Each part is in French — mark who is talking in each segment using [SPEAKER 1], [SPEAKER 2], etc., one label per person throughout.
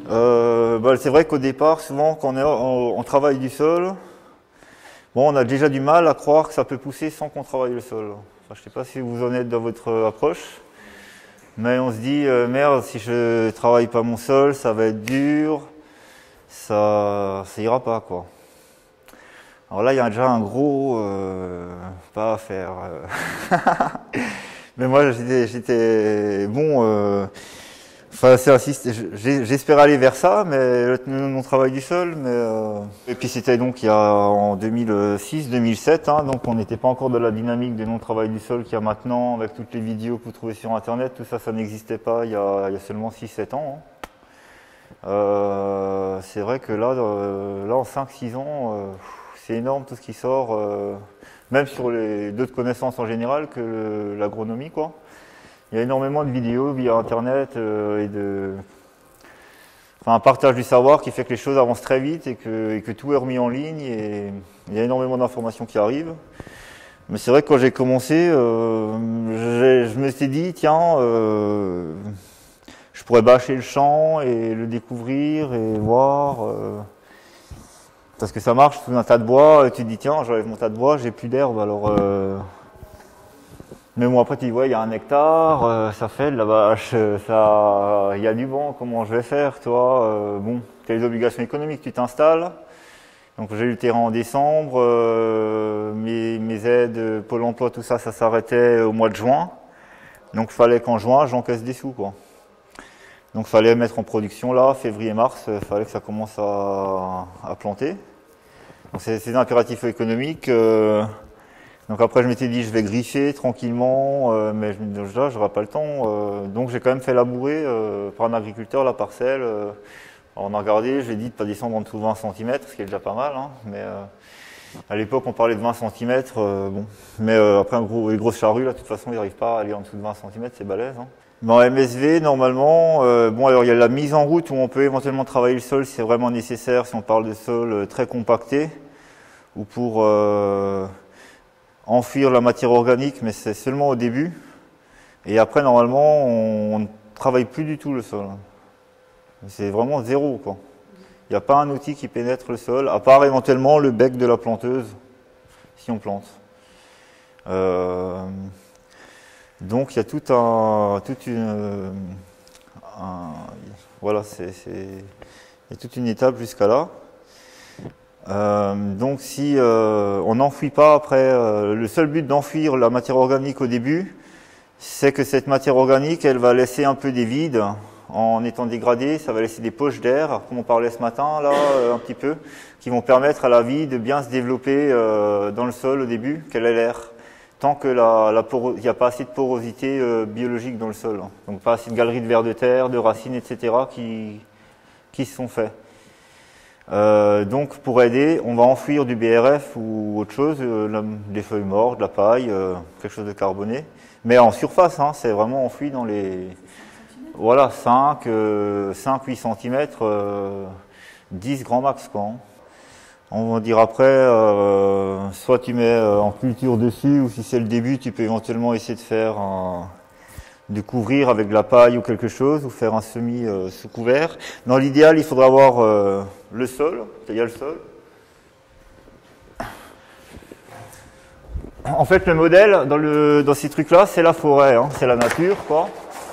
[SPEAKER 1] C'est vrai qu'au départ, souvent, quand on travaille du sol, bon, on a déjà du mal à croire que ça peut pousser sans qu'on travaille le sol. Enfin, je ne sais pas si vous en êtes dans votre approche, mais on se dit, merde, si je travaille pas mon sol, ça va être dur, ça ira pas, quoi. Alors là, il y a déjà un gros pas à faire. Mais moi, j'étais bon. Enfin, j'espère aller vers ça, mais mon travail du sol. Et puis c'était donc il y a en 2006-2007, hein, donc on n'était pas encore dans la dynamique de non-travail du sol qu'il y a maintenant, avec toutes les vidéos que vous trouvez sur Internet. Tout ça, ça n'existait pas il y a seulement 6-7 ans. Hein. C'est vrai que là en 5-6 ans, c'est énorme tout ce qui sort, même sur les d'autres connaissances en général que l'agronomie, quoi. Il y a énormément de vidéos via Internet un partage du savoir qui fait que les choses avancent très vite et que tout est remis en ligne et il y a énormément d'informations qui arrivent. Mais c'est vrai que quand j'ai commencé, je me suis dit, tiens, je pourrais bâcher le champ et le découvrir et voir. Parce que ça marche sous un tas de bois, et tu te dis, tiens, j'enlève mon tas de bois, j'ai plus d'herbe, alors... Mais bon, après tu dis, ouais, il y a 1 hectare, ça fait de la vache, il y a du vent, comment je vais faire, toi bon, tu as les obligations économiques, tu t'installes. Donc j'ai eu le terrain en décembre, mes aides, Pôle emploi, tout ça, ça s'arrêtait au mois de juin. Donc il fallait qu'en juin, j'encaisse des sous, quoi. Donc il fallait mettre en production là, février-mars, il fallait que ça commence à planter. Donc c'est un impératif économique. Donc après je m'étais dit je vais griffer tranquillement, mais je me dis là j'aurai pas le temps. Donc j'ai quand même fait labourer par un agriculteur la parcelle. On a regardé, j'ai dit de pas descendre en dessous de 20 cm, ce qui est déjà pas mal. Hein, mais à l'époque on parlait de 20 cm. Bon. Mais après les grosses charrues là, de toute façon ils n'arrivent pas à aller en dessous de 20 cm, c'est balèze. Hein. Dans MSV, normalement, bon alors il y a la mise en route où on peut éventuellement travailler le sol si c'est vraiment nécessaire, si on parle de sol très compacté, ou pour enfuir la matière organique, mais c'est seulement au début. Et après, normalement, on ne travaille plus du tout le sol. C'est vraiment zéro, quoi. Il n'y a pas un outil qui pénètre le sol, à part éventuellement le bec de la planteuse, si on plante. Donc il y a voilà, il y a toute une étape jusqu'à là. Donc si on n'enfouit pas après, le seul but d'enfouir la matière organique au début, c'est que cette matière organique, elle va laisser un peu des vides en étant dégradée, ça va laisser des poches d'air, comme on parlait ce matin là, un petit peu, qui vont permettre à la vie de bien se développer dans le sol au début, qu'elle ait l'air. Tant que il n'y a pas assez de porosité biologique dans le sol, hein. Donc pas assez de galeries de vers de terre, de racines, etc. qui se sont faits. Donc pour aider, on va enfouir du BRF ou autre chose, des feuilles mortes, de la paille, quelque chose de carboné. Mais en surface, hein, c'est vraiment enfoui dans les... Voilà, 5-8 cm, 10 grand max, quoi. Hein. On va dire après, soit tu mets en culture dessus, ou si c'est le début, tu peux éventuellement essayer de faire de couvrir avec de la paille ou quelque chose, ou faire un semis sous couvert. Dans l'idéal, il faudra avoir le sol, il y a le sol. En fait, le modèle dans ces trucs-là, c'est la forêt, hein, c'est la nature, quoi.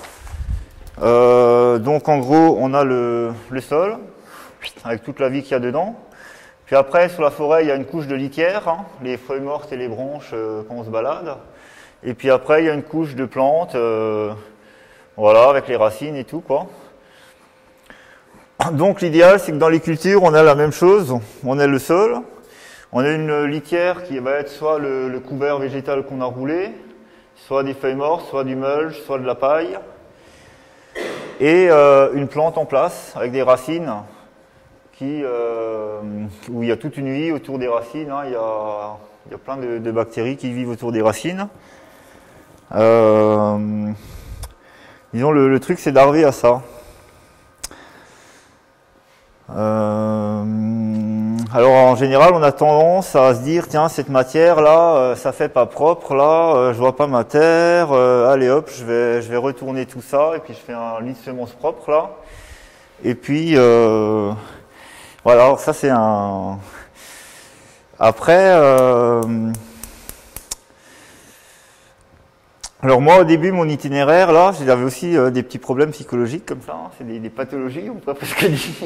[SPEAKER 1] Donc en gros, on a le sol, avec toute la vie qu'il y a dedans. Puis après, sur la forêt, il y a une couche de litière, hein, les feuilles mortes et les branches quand on se balade. Et puis après, il y a une couche de plantes, voilà, avec les racines et tout, quoi. Donc l'idéal, c'est que dans les cultures, on a la même chose. On a le sol, on a une litière qui va être soit le couvert végétal qu'on a roulé, soit des feuilles mortes, soit du mulch, soit de la paille. Et une plante en place, avec des racines, où il y a toute une vie autour des racines, hein, il y a plein de bactéries qui vivent autour des racines. Disons, le truc, c'est d'arriver à ça. Alors en général, on a tendance à se dire, tiens, cette matière là, ça fait pas propre là, je vois pas ma terre, allez hop, je vais retourner tout ça et puis je fais un lit de semences propre là. Et puis, voilà, alors ça c'est un... Après, alors moi au début, mon itinéraire, là, j'avais aussi des petits problèmes psychologiques comme ça, hein. C'est des pathologies, on pourrait presque dire.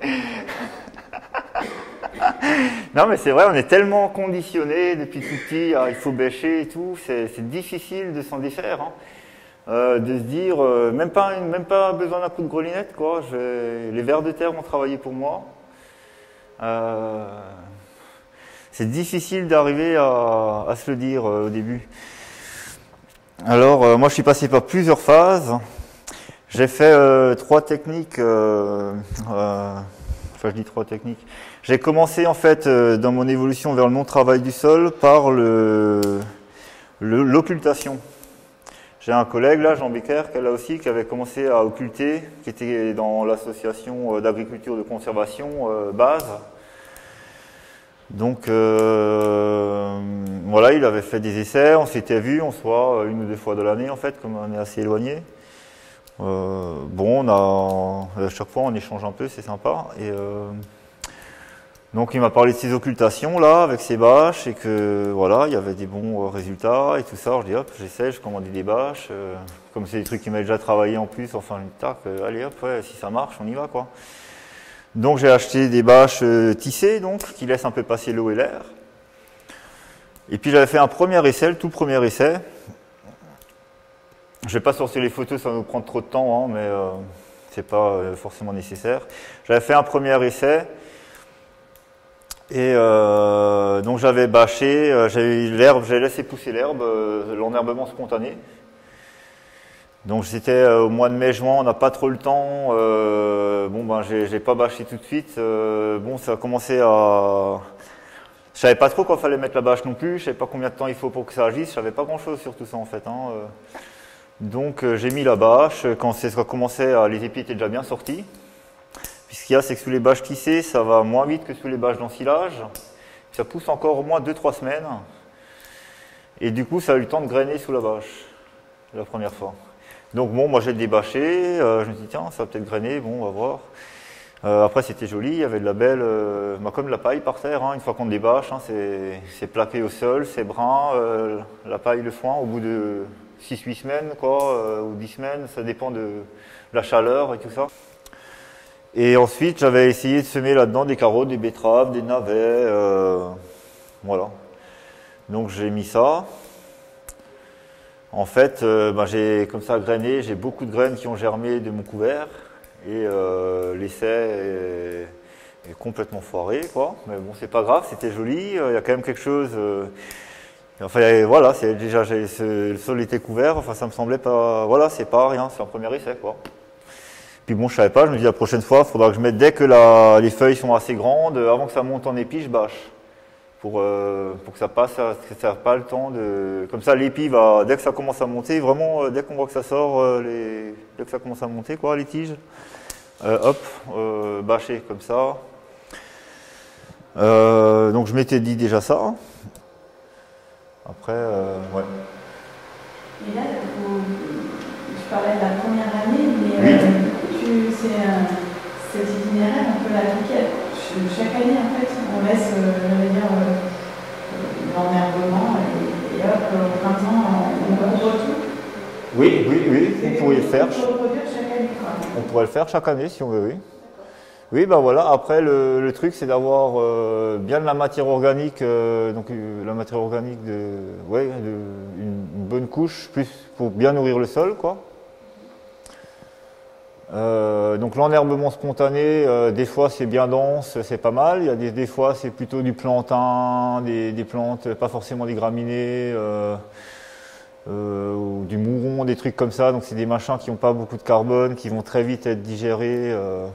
[SPEAKER 1] Non mais c'est vrai, on est tellement conditionné depuis tout petit, il faut bêcher et tout, c'est difficile de s'en défaire, hein. De se dire, même pas besoin d'un coup de grelinette, quoi. Les vers de terre ont travaillé pour moi. C'est difficile d'arriver à se le dire au début. Alors, moi je suis passé par plusieurs phases. J'ai fait 3 techniques, enfin je dis 3 techniques. J'ai commencé en fait dans mon évolution vers le non-travail du sol par l'occultation. J'ai un collègue là, Jean Becker, là aussi, qui avait commencé à occulter, qui était dans l'association d'agriculture de conservation base. Donc voilà, il avait fait des essais, on s'était vu, on se voit 1 ou 2 fois de l'année en fait, comme on est assez éloigné. Bon, à chaque fois on échange un peu, c'est sympa. Et donc il m'a parlé de ses occultations là, avec ses bâches, et que voilà, il y avait des bons résultats et tout ça. Alors, je dis hop, j'essaie, je commande des bâches. Comme c'est des trucs qui m'avaient déjà travaillé en plus, enfin, tac, allez hop, ouais, si ça marche, on y va quoi. Donc j'ai acheté des bâches tissées, donc, qui laissent un peu passer l'eau et l'air. Et puis j'avais fait un premier essai, le tout premier essai. Je ne vais pas sortir les photos, ça va nous prendre trop de temps, hein, mais c'est pas forcément nécessaire. J'avais fait un premier essai. Et donc j'avais bâché, j'avais l'herbe, j'ai laissé pousser l'herbe, l'enherbement spontané. Donc c'était au mois de mai-juin, on n'a pas trop le temps. Bon ben j'ai pas bâché tout de suite. Bon, ça a commencé à... Je savais pas trop quand il fallait mettre la bâche non plus, je savais pas combien de temps il faut pour que ça agisse, je savais pas grand chose sur tout ça en fait, hein. Donc j'ai mis la bâche, quand ça commençait à... les épis étaient déjà bien sortis. Puis ce qu'il y a, c'est que sous les bâches tissées, ça va moins vite que sous les bâches d'ensilage. Ça pousse encore au moins 2-3 semaines. Et du coup, ça a eu le temps de grainer sous la bâche, la première fois. Donc bon, moi j'ai débâché, je me dis tiens, ça va peut-être grainer, bon, on va voir. Après c'était joli, il y avait de la belle, comme de la paille par terre, hein, une fois qu'on débâche, hein, c'est plaqué au sol, c'est brun, la paille, le foin, au bout de 6-8 semaines, quoi, ou 10 semaines, ça dépend de la chaleur et tout ça. Et ensuite, j'avais essayé de semer là-dedans des carottes, des betteraves, des navets, voilà. Donc j'ai mis ça. En fait, j'ai comme ça grainé, j'ai beaucoup de graines qui ont germé de mon couvert. Et l'essai est complètement foiré, quoi. Mais bon, c'est pas grave, c'était joli, il y a quand même quelque chose... enfin, voilà, déjà, le sol était couvert, enfin ça me semblait pas... Voilà, c'est pas rien, c'est un premier essai, quoi. Puis bon, je savais pas, je me dis la prochaine fois, il faudra que je mette dès que les feuilles sont assez grandes, avant que ça monte en épi, je bâche. Pour que ça passe, que ça n'a pas le temps de... Comme ça, l'épi va, dès que ça commence à monter, vraiment, dès qu'on voit que ça sort, dès que ça commence à monter, quoi, les tiges, hop, bâcher comme ça. Donc je m'étais dit déjà ça. Après, ouais.
[SPEAKER 2] Et là, je parlais de la première année, mais
[SPEAKER 1] oui.
[SPEAKER 2] Cet itinéraire, on peut l'appliquer chaque année, en fait, on laisse, l'enherbement et hop, au printemps, on reprend tout.
[SPEAKER 1] Oui, on pourrait le faire.
[SPEAKER 2] On peut reproduire chaque année, quoi.
[SPEAKER 1] On pourrait le faire chaque année si on veut, oui. Oui, ben voilà, après le truc c'est d'avoir bien de la matière organique, la matière organique une bonne couche, plus pour bien nourrir le sol, quoi. Donc l'enherbement spontané, des fois c'est bien dense, c'est pas mal. Il y a des fois c'est plutôt du plantain, des plantes, pas forcément des graminées, ou du mouron, des trucs comme ça. Donc c'est des machins qui n'ont pas beaucoup de carbone, qui vont très vite être digérés.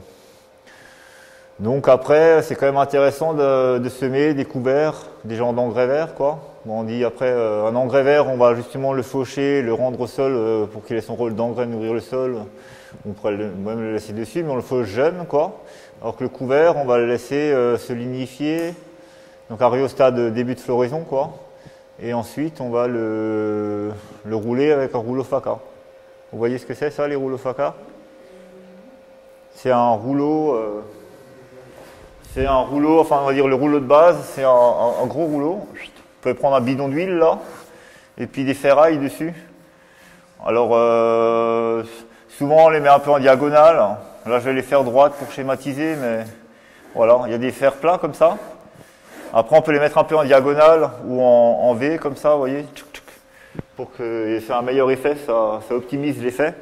[SPEAKER 1] Donc après c'est quand même intéressant de semer des couverts, des genres d'engrais verts, quoi. Bon, on dit après un engrais vert, on va justement le faucher, le rendre au sol pour qu'il ait son rôle d'engrais, nourrir le sol. On pourrait même le laisser dessus, mais on le fauche jeune, quoi. Alors que le couvert, on va le laisser se lignifier, donc arriver au stade début de floraison, quoi. Et ensuite, on va le rouler avec un rouleau faca. Vous voyez ce que c'est, ça, les rouleaux faca? c'est un rouleau, enfin on va dire le rouleau de base, c'est un gros rouleau. Vous pouvez prendre un bidon d'huile là, et puis des ferrailles dessus. Alors souvent on les met un peu en diagonale. Là je vais les faire droites pour schématiser, mais voilà, il y a des fers plats comme ça. Après on peut les mettre un peu en diagonale ou en V comme ça, vous voyez, pour que c'est un meilleur effet, ça optimise l'effet.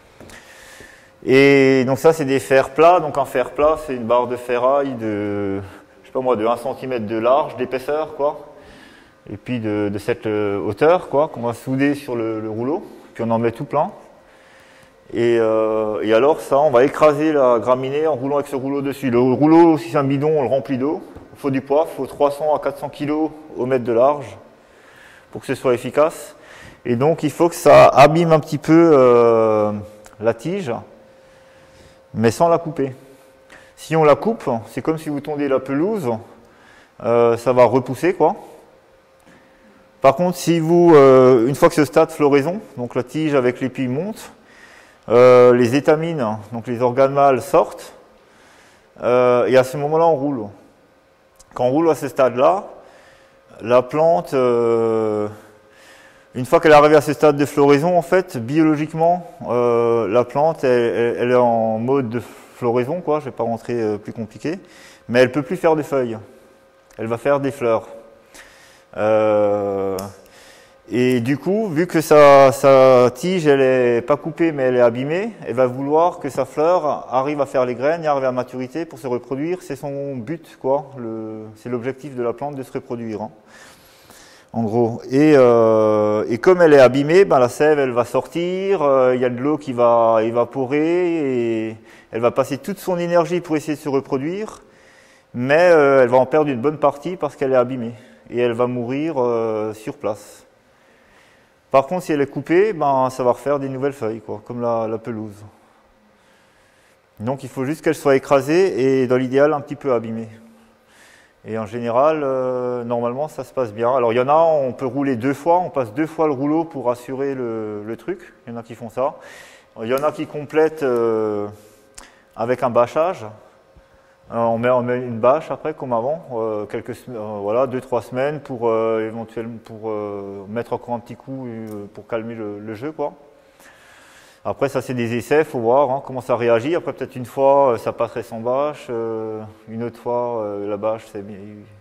[SPEAKER 1] Et donc ça c'est des fers plats, donc un fer plat c'est une barre de ferraille de, je sais pas moi, de 1 cm de large, d'épaisseur quoi, et puis de cette hauteur quoi, qu'on va souder sur le rouleau, puis on en met tout plein. Et alors ça, on va écraser la graminée en roulant avec ce rouleau dessus. Le rouleau, si c'est un bidon, on le remplit d'eau. Il faut du poids, il faut 300 à 400 kg au mètre de large pour que ce soit efficace. Et donc il faut que ça abîme un petit peu la tige, mais sans la couper. Si on la coupe, c'est comme si vous tondez la pelouse, ça va repousser quoi. Par contre, si vous, une fois que ce stade floraison, donc la tige avec l'épi monte, les étamines, donc les organes mâles sortent, et à ce moment-là on roule. Quand on roule à ce stade-là, la plante, une fois qu'elle est arrivée à ce stade de floraison, en fait, biologiquement, la plante, elle est en mode de floraison, quoi. Je ne vais pas rentrer plus compliqué, mais elle ne peut plus faire de feuilles. Elle va faire des fleurs. Et du coup, vu que sa tige, elle est pas coupée, mais elle est abîmée, elle va vouloir que sa fleur arrive à faire les graines et arrive à maturité pour se reproduire. C'est son but, quoi. C'est l'objectif de la plante de se reproduire, hein, en gros. Et comme elle est abîmée, ben la sève, elle va sortir. Il y a de l'eau qui va évaporer et elle va passer toute son énergie pour essayer de se reproduire, mais elle va en perdre une bonne partie parce qu'elle est abîmée et elle va mourir sur place. Par contre, si elle est coupée, ben, ça va refaire des nouvelles feuilles, quoi, comme la pelouse. Donc il faut juste qu'elle soit écrasée et dans l'idéal un petit peu abîmée. Et en général, normalement ça se passe bien. Alors il y en a, on peut rouler 2 fois, on passe 2 fois le rouleau pour assurer le truc. Il y en a qui font ça. Il y en a qui complètent avec un bâchage. On met une bâche après, comme avant, voilà, 2-3 semaines pour éventuellement mettre encore un petit coup pour calmer le jeu, quoi. Après, ça c'est des essais, faut voir hein, comment ça réagit. Après, peut-être une fois, ça passerait sans bâche, une autre fois, la bâche, c'est bien.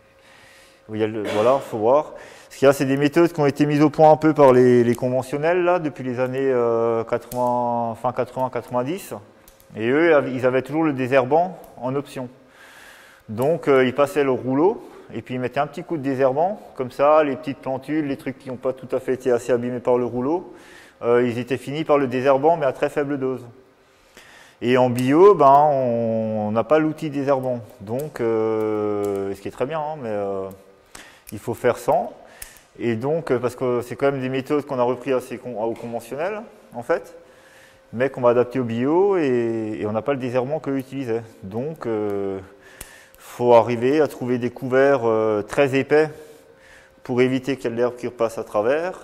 [SPEAKER 1] Voilà, faut voir. Ce qu'il y a, c'est des méthodes qui ont été mises au point un peu par les conventionnels là depuis les années 80, fin 80-90. Et eux, ils avaient toujours le désherbant en option. Donc, ils passaient le rouleau et puis ils mettaient un petit coup de désherbant. Comme ça, les petites plantules, les trucs qui n'ont pas tout à fait été assez abîmés par le rouleau, ils étaient finis par le désherbant, mais à très faible dose. Et en bio, ben, on n'a pas l'outil désherbant. Donc, ce qui est très bien, hein, mais il faut faire sans. Et donc, parce que c'est quand même des méthodes qu'on a repris au conventionnel, en fait, mais qu'on va adapter au bio et on n'a pas le désherbant qu'eux utilisaient. Donc, faut arriver à trouver des couverts très épais pour éviter qu'il y ait de l'herbe qui repasse à travers.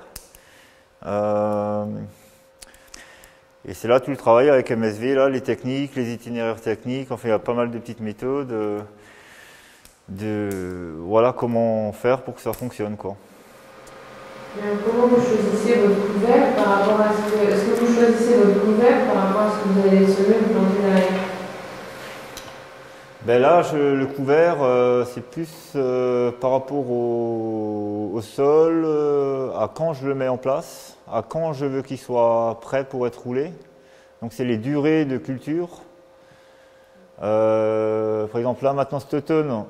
[SPEAKER 1] Et c'est là tout le travail avec MSV, là, les techniques, les itinéraires techniques. Enfin, il y a pas mal de petites méthodes voilà comment faire pour que ça fonctionne, quoi.
[SPEAKER 2] Comment vous choisissez votre couvert par rapport à est-ce que vous choisissez votre couvert par rapport à ce que vous allez semer ou planter derrière?
[SPEAKER 1] Ben là, le couvert, c'est plus par rapport au sol, à quand je le mets en place, à quand je veux qu'il soit prêt pour être roulé. Donc c'est les durées de culture. Par exemple là, maintenant cet automne,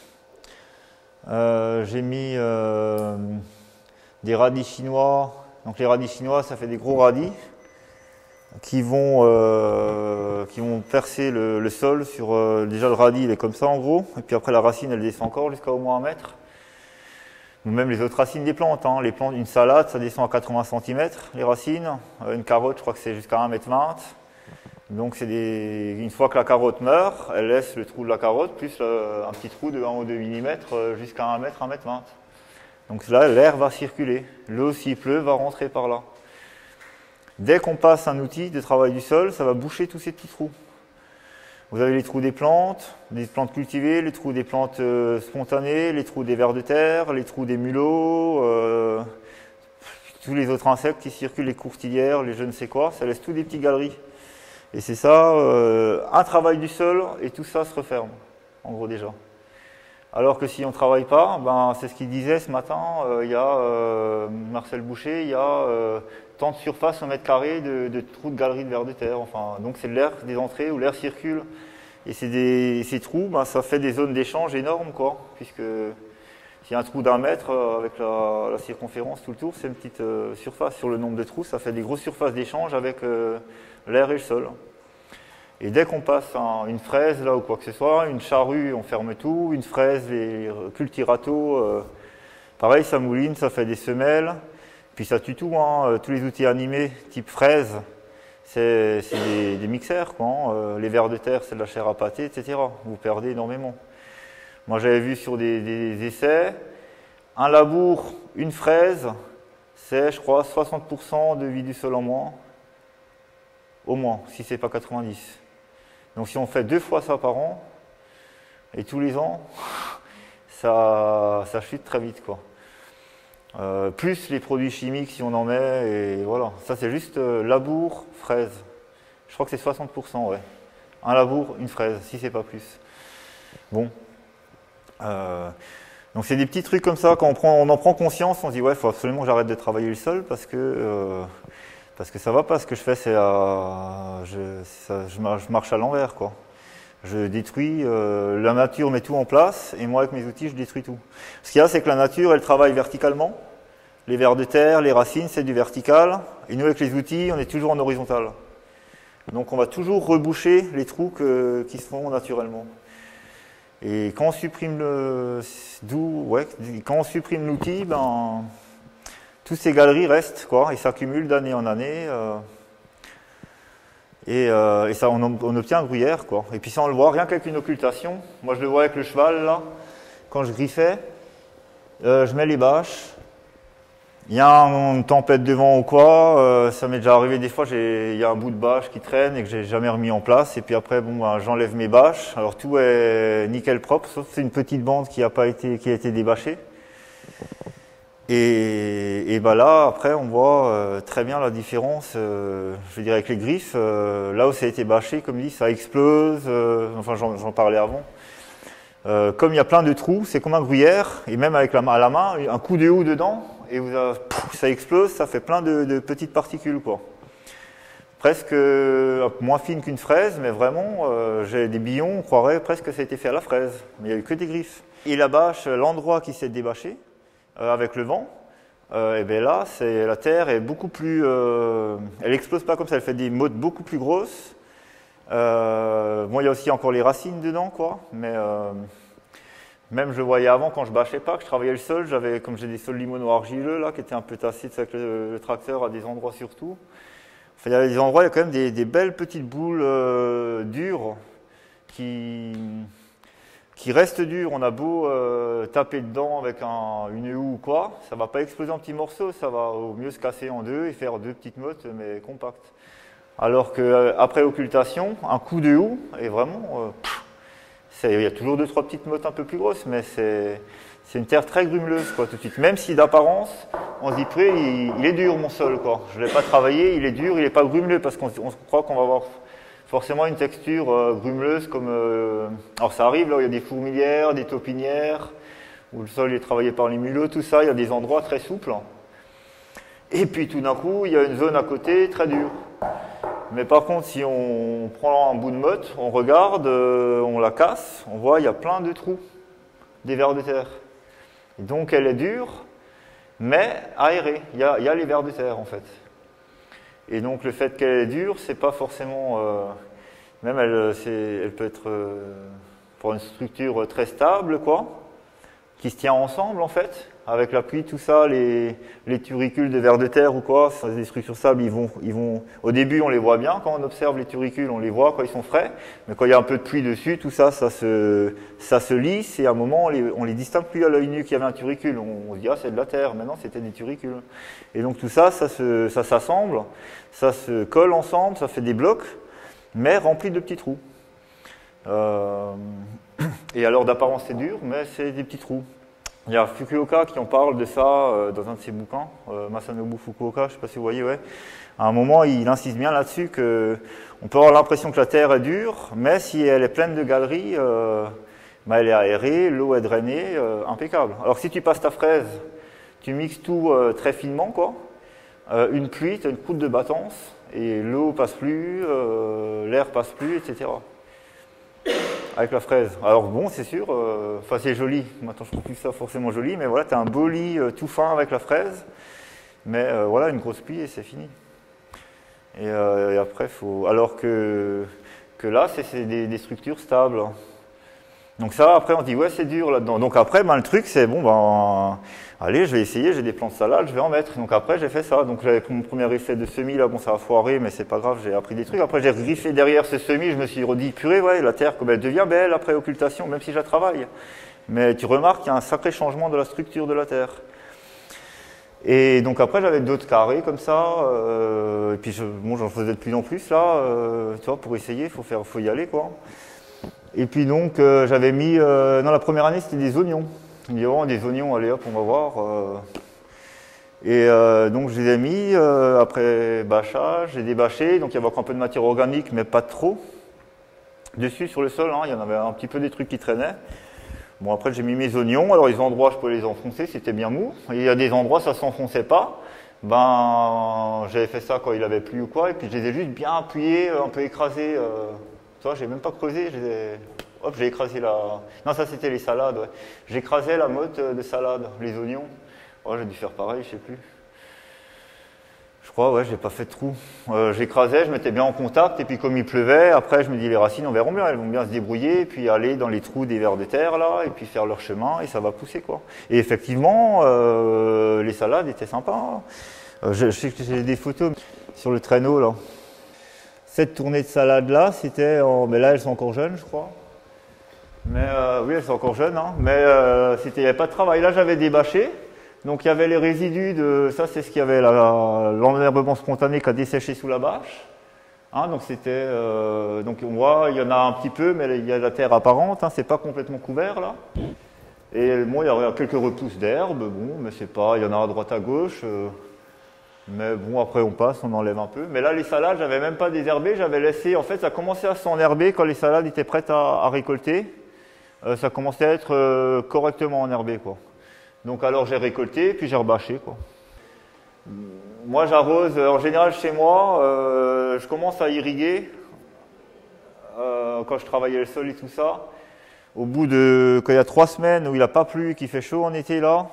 [SPEAKER 1] j'ai mis des radis chinois. Donc les radis chinois, ça fait des gros radis qui vont percer le sol sur déjà le radis, il est comme ça en gros, et puis après la racine elle descend encore jusqu'à au moins 1 mètre. Ou même les autres racines des plantes, hein. Les plantes, une salade ça descend à 80 cm les racines, une carotte je crois que c'est jusqu'à 1,20 m. Donc une fois que la carotte meurt, elle laisse le trou de la carotte plus un petit trou de 1 ou 2 mm jusqu'à 1 mètre, 1,20 m. Donc là l'air va circuler, l'eau s'il pleut va rentrer par là. Dès qu'on passe un outil de travail du sol, ça va boucher tous ces petits trous. Vous avez les trous des plantes cultivées, les trous des plantes spontanées, les trous des vers de terre, les trous des mulots, tous les autres insectes qui circulent, les courtilières, les je ne sais quoi, ça laisse tous des petites galeries. Et c'est ça, un travail du sol et tout ça se referme, en gros déjà. Alors que si on ne travaille pas, ben, c'est ce qu'il disait ce matin, il y a Marcel Boucher, il y a tant de surface au mètre carré de trous de galeries de vers de terre. Enfin, donc c'est l'air des entrées où l'air circule. Et ces trous, ben, ça fait des zones d'échange énormes, quoi, puisque s'il y a un trou d'1 mètre avec la circonférence tout le tour, c'est une petite surface. Sur le nombre de trous, ça fait des grosses surfaces d'échange avec l'air et le sol. Et dès qu'on passe une fraise là ou quoi que ce soit, une charrue, on ferme tout, une fraise, les cultiratos, pareil, ça mouline, ça fait des semelles, puis ça tue tout, hein. Tous les outils animés type fraise, c'est des mixeurs, quoi, hein. Les vers de terre, c'est de la chair à pâté, etc. Vous perdez énormément. Moi j'avais vu sur des essais, un labour, une fraise, c'est je crois 60% de vie du sol en moins, au moins, si c'est pas 90. Donc si on fait 2 fois ça par an, et tous les ans, ça chute très vite, quoi. Plus les produits chimiques si on en met, et voilà. Ça c'est juste labour, fraise. Je crois que c'est 60%, ouais. Un labour, une fraise, si c'est pas plus. Bon. Donc c'est des petits trucs comme ça, quand on en prend conscience, on se dit ouais, il faut absolument que j'arrête de travailler le sol parce que ça va pas, ce que je fais, c'est je marche à l'envers, quoi. Je détruis, la nature met tout en place, et moi avec mes outils, je détruis tout. Ce qu'il y a, c'est que la nature, elle travaille verticalement. Les vers de terre, les racines, c'est du vertical, et nous avec les outils, on est toujours en horizontal. Donc on va toujours reboucher les trous qui se font naturellement. Et quand on supprime l'outil, ben toutes ces galeries restent, quoi, et s'accumulent d'année en année. Et ça, on obtient un gruyère, quoi. Et puis ça, on le voit rien qu'avec une occultation. Moi, je le vois avec le cheval, là. Quand je griffais, je mets les bâches. Il y a une tempête de vent ou quoi. Ça m'est déjà arrivé des fois, il y a un bout de bâche qui traîne et que j'ai jamais remis en place. Et puis après, bon, ben, j'enlève mes bâches. Alors tout est nickel propre, sauf c'est une petite bande qui a été débâchée. Et ben là, après, on voit très bien la différence, je veux dire, avec les griffes. Là où ça a été bâché, comme dit, ça explose. Enfin, j'en parlais avant. Comme il y a plein de trous, c'est comme un gruyère. Et même avec à la main, un coup de houe dedans, et ça explose, ça fait plein de petites particules, quoi. Presque moins fines qu'une fraise, mais vraiment, j'ai des billons, on croirait presque que ça a été fait à la fraise. Mais il n'y a eu que des griffes. Et la bâche, l'endroit qui s'est débâché, avec le vent, et bien là, la terre est beaucoup plus... elle explose pas comme ça, elle fait des mottes beaucoup plus grosses. Bon, il y a aussi encore les racines dedans, quoi, mais même je le voyais avant quand je bâchais pas, que je travaillais le sol, comme j'ai des sols limono-argileux, là, qui étaient un peu tassés avec le tracteur à des endroits surtout. Enfin, il y a des endroits, il y a quand même des belles petites boules dures qui reste dur. On a beau taper dedans avec une houe ou quoi, ça va pas exploser en petits morceaux, ça va au mieux se casser en deux et faire 2 petites mottes, mais compactes. Alors qu'après occultation, un coup de houe, et vraiment, il y a toujours 2-3 petites mottes un peu plus grosses, mais c'est une terre très grumeleuse, quoi, tout de suite. Même si d'apparence, on se dit, il est dur mon sol, quoi. Je l'ai pas travaillé, il est dur, il est pas grumeleux, parce qu'on croit qu'on va avoir forcément une texture grumeleuse comme... alors ça arrive, là où il y a des fourmilières, des taupinières, où le sol est travaillé par les mulots, tout ça, il y a des endroits très souples. Et puis tout d'un coup, il y a une zone à côté très dure. Mais par contre, si on prend un bout de motte, on regarde, on la casse, on voit il y a plein de trous, des vers de terre. Et donc elle est dure, mais aérée. Il y a les vers de terre en fait. Et donc le fait qu'elle est dure, c'est pas forcément... même elle peut être pour une structure très stable, quoi, qui se tient ensemble en fait, avec la pluie, tout ça, les turicules de vers de terre ou quoi, c'est des structures stables, au début on les voit bien, quand on observe les turicules, on les voit quand ils sont frais, mais quand il y a un peu de pluie dessus, tout ça, ça se lisse, et à un moment on les distingue plus à l'œil nu qu'il y avait un turicule, on se dit ah c'est de la terre, maintenant c'était des turicules. Et donc tout ça, ça s'assemble, ça se colle ensemble, ça fait des blocs, mais remplis de petits trous. Et alors d'apparence c'est dur, mais c'est des petits trous. Il y a Fukuoka qui en parle de ça dans un de ses bouquins, Masanobu Fukuoka, je ne sais pas si vous voyez, ouais. À un moment, il insiste bien là-dessus qu'on peut avoir l'impression que la Terre est dure, mais si elle est pleine de galeries, elle est aérée, l'eau est drainée, impeccable. Alors si tu passes ta fraise, tu mixes tout très finement, quoi. Une pluie, tu as une croûte de battance, et l'eau passe plus, l'air passe plus, etc. Avec la fraise. Alors bon, c'est sûr, c'est joli. Maintenant, je trouve plus ça forcément joli, mais voilà, tu as un beau lit tout fin avec la fraise. Mais voilà, une grosse pluie et c'est fini. Et après, alors que là, c'est des structures stables. Donc ça, après, on se dit, ouais, c'est dur là-dedans. Donc après, le truc, c'est, allez, je vais essayer, j'ai des plants de salade, je vais en mettre. Donc après, j'ai fait ça. Donc j'avais pris mon premier essai de semis, là, bon, ça a foiré, mais c'est pas grave, j'ai appris des trucs. Après, j'ai griffé derrière ce semis, je me suis redit, purée, ouais, la terre, comme elle devient belle après occultation, même si je la travaille. Mais tu remarques qu'il y a un sacré changement de la structure de la terre. Et donc après, j'avais d'autres carrés comme ça, et puis j'en faisais de plus en plus, là, tu vois, pour essayer, faut y aller, quoi. Et puis donc, j'avais mis, dans la première année, c'était des oignons. Il me dit, oh, des oignons, allez hop, on va voir. Et donc, je les ai mis, après bâchage, j'ai débâché, donc il y avait encore un peu de matière organique, mais pas trop. Dessus, sur le sol, hein, il y en avait un petit peu des trucs qui traînaient. Bon, après, j'ai mis mes oignons. Alors, les endroits, je pouvais les enfoncer, c'était bien mou. Et il y a des endroits, ça ne s'enfonçait pas. J'avais fait ça quand il avait plu ou quoi, et puis je les ai juste bien appuyés, un peu écrasés. Tu vois, j'ai même pas creusé, j'ai écrasé la... Non, ça c'était les salades, ouais. J'écrasais la motte de salade, les oignons. Oh, j'ai dû faire pareil, je sais plus. Je crois, ouais, j'ai pas fait de trou. J'écrasais, je mettais bien en contact, et puis comme il pleuvait, après je me dis les racines, on verra bien, elles vont bien se débrouiller, et puis aller dans les trous des vers de terre, là, et puis faire leur chemin, et ça va pousser, quoi. Et effectivement, les salades étaient sympas. Je sais que j'ai des photos sur le traîneau, là. Cette tournée de salade-là, c'était mais là, elles sont encore jeunes, je crois. Mais oui, elles sont encore jeunes, hein. Mais il n'y avait pas de travail. Là, j'avais débâché. Donc, il y avait les résidus de... Ça, c'est ce qu'il y avait, l'enherbement spontané qui a desséché sous la bâche. Hein, donc, c'était... donc, on voit, il y en a un petit peu, mais il y a la terre apparente. Hein, c'est pas complètement couvert, là. Et bon, il y a quelques repousses d'herbe. Bon, mais c'est pas... Il y en a à droite, à gauche. Mais bon, après on passe, on enlève un peu. Mais là, les salades, j'avais même pas désherbé, j'avais laissé, en fait, ça commençait à s'enherber quand les salades étaient prêtes à récolter. Ça commençait à être correctement enherbé, quoi. Donc alors j'ai récolté, puis j'ai rebâché, quoi. Moi, j'arrose, en général, chez moi, je commence à irriguer quand je travaillais le sol et tout ça. Au bout de, quand il y a 3 semaines où il n'a pas plu, qu'il fait chaud en été là,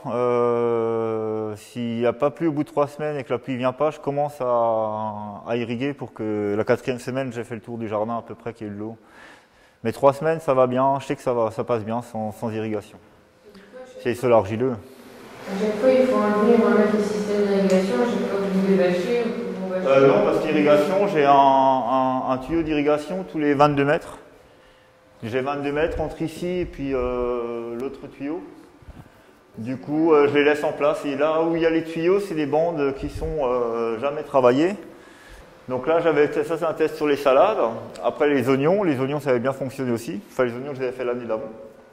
[SPEAKER 1] s'il n'a pas plu au bout de 3 semaines et que la pluie ne vient pas, je commence à irriguer pour que la 4e semaine, j'ai fait le tour du jardin à peu près qu'il y ait de l'eau. Mais 3 semaines, ça va bien, je sais que ça passe bien sans irrigation. C'est les sols argileux.
[SPEAKER 2] À chaque fois, il faut enlever et remettre le système d'irrigation, à chaque fois que vous débâchez ou que vous bâchez.
[SPEAKER 1] Non, parce qu'irrigation, j'ai un tuyau d'irrigation tous les 22 mètres. J'ai 22 mètres entre ici et puis l'autre tuyau. Du coup, je les laisse en place. Et là où il y a les tuyaux, c'est des bandes qui sont jamais travaillées. Donc là, ça c'est un test sur les salades. Après les oignons ça avait bien fonctionné aussi. Enfin, les oignons, je les avais fait l'année d'avant.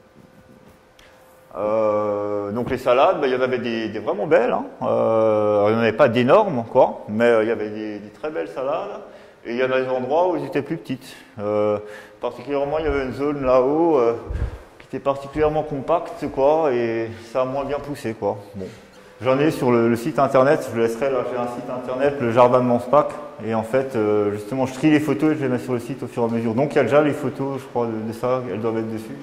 [SPEAKER 1] Donc les salades, il y en avait des vraiment belles. Hein. Il n'y en avait pas d'énormes, quoi, mais il y avait des très belles salades. Et il y en a des endroits où elles étaient plus petites. Particulièrement, il y avait une zone là-haut qui était particulièrement compacte, quoi, et ça a moins bien poussé, quoi. Bon. J'en ai sur le site internet, je le laisserai là, j'ai un site internet, le jardin de Manspac, et en fait, justement, je trie les photos et je les mets sur le site au fur et à mesure. Donc il y a déjà les photos, je crois, de ça, elles doivent être dessus.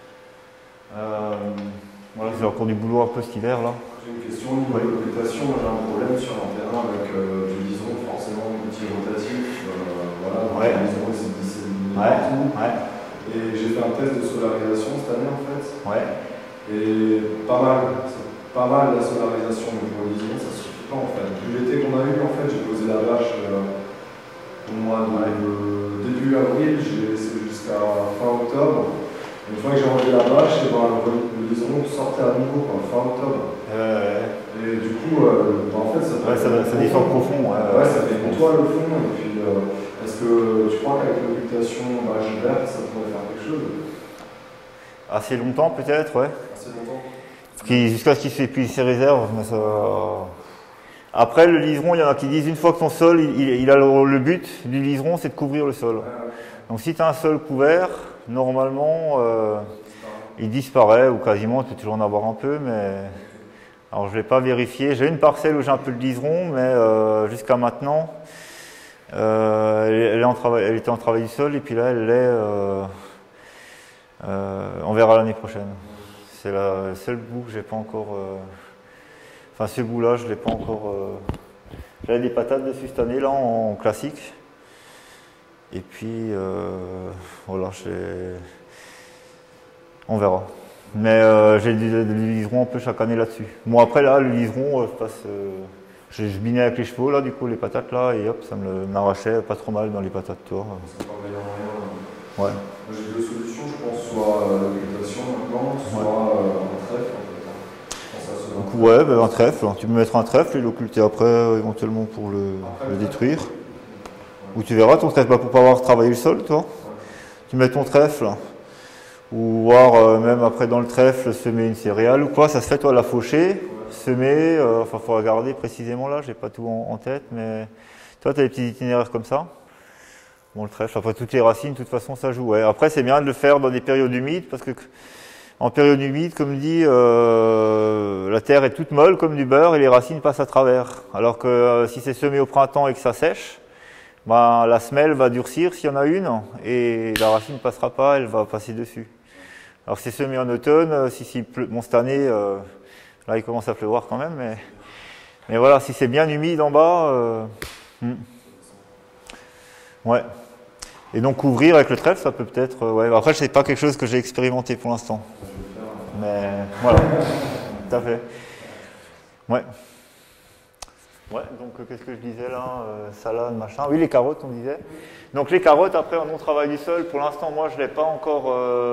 [SPEAKER 1] Voilà, c'est encore du boulot un peu cet hiver là.
[SPEAKER 3] J'ai une question au niveau de l'occultation. Moi j'ai un problème sur un terrain avec du lison, forcément outil rotatif. Voilà, donc
[SPEAKER 1] ouais.
[SPEAKER 3] Le lison c'est disséminé partout.
[SPEAKER 1] Ouais.
[SPEAKER 3] Et j'ai fait un test de solarisation cette année en fait.
[SPEAKER 1] Ouais.
[SPEAKER 3] Et pas mal. C'est pas mal la solarisation, mais pour le lison ça suffit pas en fait. Vu l'été qu'on a eu en fait, j'ai posé la vache au mois de début avril, j'ai laissé jusqu'à fin octobre. Une fois que j'ai enlevé la vache, le lison sortait à nouveau fin octobre. Et du coup, en fait,
[SPEAKER 1] ça descend profond.
[SPEAKER 3] Ouais, ça fait une toile au fond. Et puis, est-ce que tu crois qu'avec l'occultation vache verte, ça pourrait faire quelque chose? chaude.
[SPEAKER 1] Assez longtemps peut-être, ouais.
[SPEAKER 3] Assez longtemps.
[SPEAKER 1] Jusqu'à ce qu'il s'épuise ses réserves. Mais ça... Après, le liseron, il y en a qui disent une fois que ton sol, il a le but du liseron, c'est de couvrir le sol. Donc si tu as un sol couvert, normalement, il disparaît ou quasiment, tu peux toujours en avoir un peu, mais... Alors je ne l'ai pas vérifié. J'ai une parcelle où j'ai un peu de liseron, mais jusqu'à maintenant, elle était en travail du sol et puis là, elle l'est... on verra l'année prochaine. C'est le seul bout que j'ai pas encore... Enfin, ce bout-là, je l'ai pas encore... J'avais des patates dessus cette année, là, en classique. Et puis, voilà, on verra. Mais j'ai du liseron un peu chaque année là-dessus. Bon, après, là, le liseron, je minais avec les chevaux, là, du coup, les patates, là, et hop, ça m'arrachait pas trop mal dans les patates, toi.
[SPEAKER 3] C'est pas le meilleur moyen.
[SPEAKER 1] Ouais.
[SPEAKER 3] J'ai deux solutions, je pense, soit l'occultation maintenant, soit un trèfle, en fait.
[SPEAKER 1] Donc, ouais, ben, un trèfle. Tu peux mettre un trèfle et l'occulter après, éventuellement pour le détruire. Ou tu verras ton trèfle, pour pas avoir travaillé le sol, toi. Tu mets ton trèfle, ou voir même après dans le trèfle semer une céréale ou quoi, ça se fait toi la faucher, semer, enfin faut regarder précisément là, j'ai pas tout en tête, mais toi tu as des petits itinéraires comme ça. Bon, le trèfle, après toutes les racines, de toute façon ça joue. Ouais. Après c'est bien de le faire dans des périodes humides, parce que en période humide, comme dit, la terre est toute molle comme du beurre et les racines passent à travers. Alors que si c'est semé au printemps et que ça sèche, ben, la semelle va durcir s'il y en a une et la racine ne passera pas, elle va passer dessus. Alors c'est semé en automne, si pleut, bon cette année, là il commence à pleuvoir quand même, mais voilà, si c'est bien humide en bas, ouais. Et donc couvrir avec le trèfle, ça peut peut-être, ouais. Après c'est pas quelque chose que j'ai expérimenté pour l'instant, mais voilà, tout à fait. Ouais. Ouais, donc qu'est-ce que je disais là, salade, machin. Oui, les carottes, on disait. Donc les carottes, après, en non-travail du sol, pour l'instant, moi, je ne l'ai pas encore...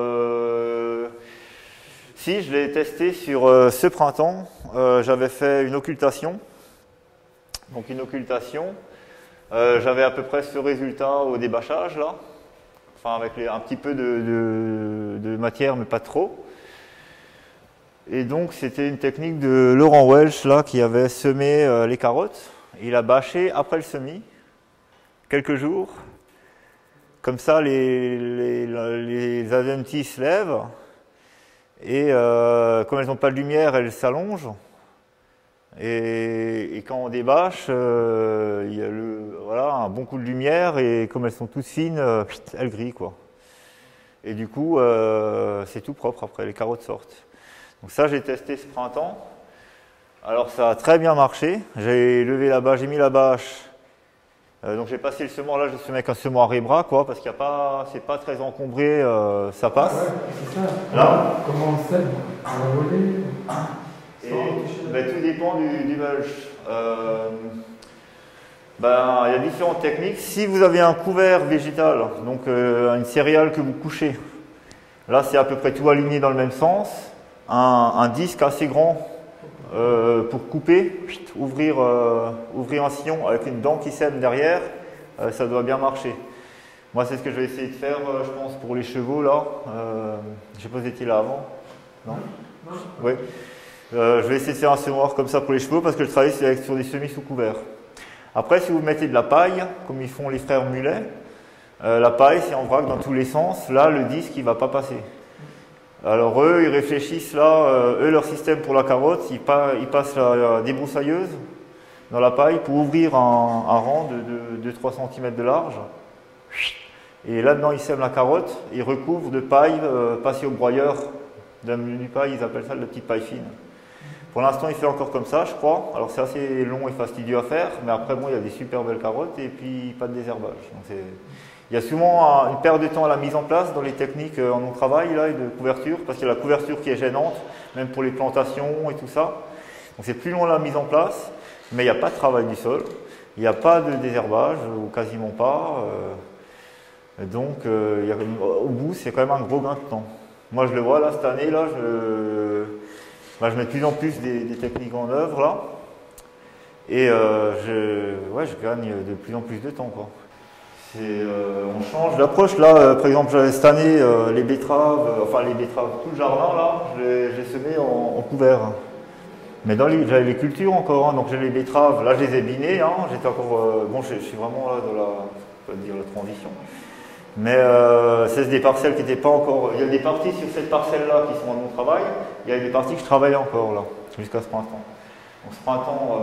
[SPEAKER 1] Si, je l'ai testé sur ce printemps. J'avais fait une occultation. Donc une occultation. J'avais à peu près ce résultat au débâchage, là. Enfin, avec un petit peu de matière, mais pas trop. Et donc, c'était une technique de Laurent Welch, là, qui avait semé les carottes. Il a bâché après le semis, quelques jours. Comme ça, les adventices se lèvent. Et comme elles n'ont pas de lumière, elles s'allongent. Et quand on débâche, il y a voilà, un bon coup de lumière. Et comme elles sont toutes fines, elles grillent, quoi. Et du coup, c'est tout propre après, les carottes sortent. Donc ça, j'ai testé ce printemps. Alors ça a très bien marché. J'ai levé la bâche, j'ai mis la bâche. Donc j'ai passé le semoir, là je semé avec un semoir Rebra, quoi, parce qu'il n'y a pas, c'est pas très encombré, ça passe.
[SPEAKER 4] Ouais, c'est ça.
[SPEAKER 1] Là.
[SPEAKER 4] Comment on sème? On va voler.
[SPEAKER 1] Ben, tout dépend du mulch. Ben, il y a différentes techniques. Si vous avez un couvert végétal, donc une céréale que vous couchez, là c'est à peu près tout aligné dans le même sens. Un disque assez grand pour couper, ouvrir un sillon avec une dent qui sème derrière, ça doit bien marcher. Moi c'est ce que je vais essayer de faire, je pense, pour les chevaux là. Je ne sais pas si vous étiez là avant. Non. Oui. Je vais essayer de faire un semoir comme ça pour les chevaux parce que je travaille sur des semis sous couvert. Après, si vous mettez de la paille, comme ils font les frères Mulet, la paille c'est en vrac dans tous les sens, là le disque il ne va pas passer. Alors eux, ils réfléchissent là, leur système pour la carotte, ils passent la débroussailleuse dans la paille pour ouvrir un rang de 2-3 cm de large. Et là-dedans, ils sèment la carotte, ils recouvrent de paille passée au broyeur. Dans le menu paille, ils appellent ça de la petite paille fine. Pour l'instant, il fait encore comme ça, je crois. Alors c'est assez long et fastidieux à faire, mais après, bon, il y a des super belles carottes et puis pas de désherbage. Donc, il y a souvent une perte de temps à la mise en place dans les techniques en non-travail là, et de couverture, parce qu'il y a la couverture qui est gênante, même pour les plantations et tout ça. Donc c'est plus long la mise en place, mais il n'y a pas de travail du sol, il n'y a pas de désherbage, ou quasiment pas. Donc au bout, c'est quand même un gros gain de temps. Moi je le vois là, cette année, là, je mets de plus en plus des techniques en œuvre là, et je gagne de plus en plus de temps, quoi. On change d'approche. Là, par exemple, j'avais cette année les betteraves, tout le jardin, là, je l'ai semé en couvert. Mais j'avais les cultures encore, hein, donc j'ai les betteraves, là je les ai binées, hein, j'étais encore, bon je suis vraiment là dans la transition. Mais c'est des parcelles qui n'étaient pas encore, il y a des parties sur cette parcelle-là qui sont dans mon travail, il y a des parties que je travaille encore là, jusqu'à ce printemps. Donc ce printemps,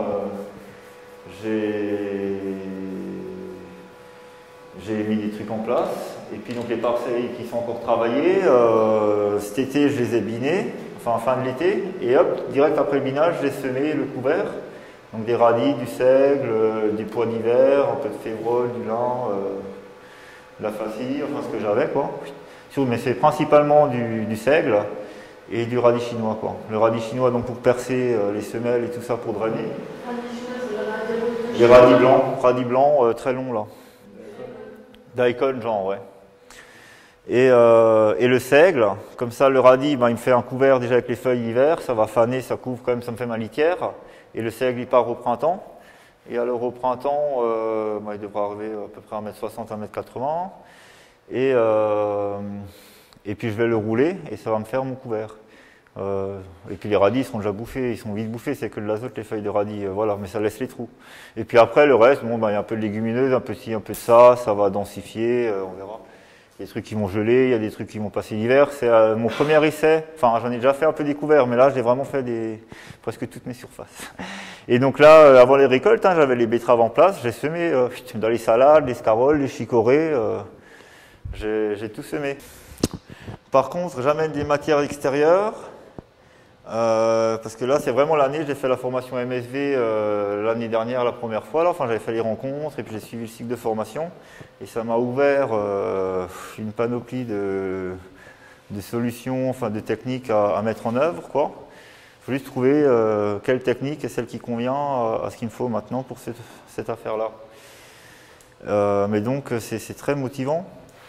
[SPEAKER 1] j'ai mis des trucs en place, et puis donc les parcelles qui sont encore travaillées, cet été je les ai binées, enfin fin de l'été, et hop, direct après le binage, j'ai semé le couvert, donc des radis, du seigle, des pois d'hiver, un peu de févrole, du lin, de la facile, enfin ce que j'avais quoi. Mais c'est principalement du seigle et du radis chinois quoi. Le radis chinois donc pour percer les semelles et tout ça pour drainer.
[SPEAKER 2] Radis chinois, c'est le radis rouge.
[SPEAKER 1] Les radis blancs très longs là. Daikon genre ouais. Et le seigle, comme ça le radis, ben, il me fait un couvert déjà avec les feuilles d'hiver, ça va faner, ça couvre quand même, ça me fait ma litière. Et le seigle il part au printemps. Et alors au printemps, ben, il devra arriver à peu près à 1m60, 1m80. Et puis je vais le rouler et ça va me faire mon couvert. Et puis les radis ils sont déjà bouffés, ils sont vite bouffés, c'est que de l'azote les feuilles de radis, voilà, mais ça laisse les trous. Et puis après le reste, bon, ben, il y a un peu de légumineuses, un peu de ci, un peu de ça va densifier, on verra. Il y a des trucs qui vont geler, il y a des trucs qui vont passer l'hiver. C'est mon premier essai, enfin j'en ai déjà fait un peu découvert, mais là j'ai vraiment fait presque toutes mes surfaces. Et donc là, avant les récoltes, hein, j'avais les betteraves en place, j'ai semé dans les salades, les scaroles, les chicorées, j'ai tout semé. Par contre, j'amène des matières extérieures, parce que là c'est vraiment l'année, j'ai fait la formation MSV l'année dernière la première fois, là. Enfin j'avais fait les rencontres et puis j'ai suivi le cycle de formation et ça m'a ouvert une panoplie de solutions, enfin de techniques à mettre en œuvre quoi. Il faut juste trouver quelle technique est celle qui convient à ce qu'il me faut maintenant pour cette affaire-là. Mais donc c'est très motivant.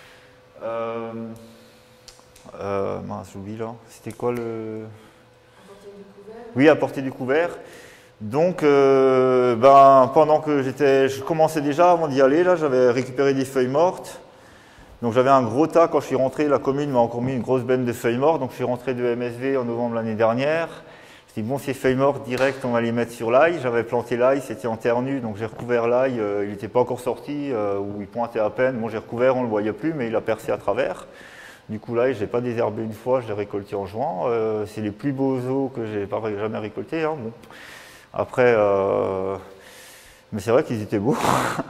[SPEAKER 1] Mince, j'oublie là. C'était quoi le... Oui, apporter du couvert. Donc, pendant que je commençais déjà avant d'y aller, là, j'avais récupéré des feuilles mortes. Donc, j'avais un gros tas quand je suis rentré. La commune m'a encore mis une grosse benne de feuilles mortes. Donc, je suis rentré de MSV en novembre l'année dernière. Je me suis dit, bon, ces feuilles mortes, direct, on va les mettre sur l'ail. J'avais planté l'ail, c'était en terre nue. Donc, j'ai recouvert l'ail. Il n'était pas encore sorti, ou il pointait à peine. Bon, j'ai recouvert, on ne le voyait plus, mais il a percé à travers. Du coup, là, je n'ai pas désherbé une fois, je l'ai récolté en juin. C'est les plus beaux os que j'ai jamais récoltés. Hein. Bon. Après, mais c'est vrai qu'ils étaient beaux.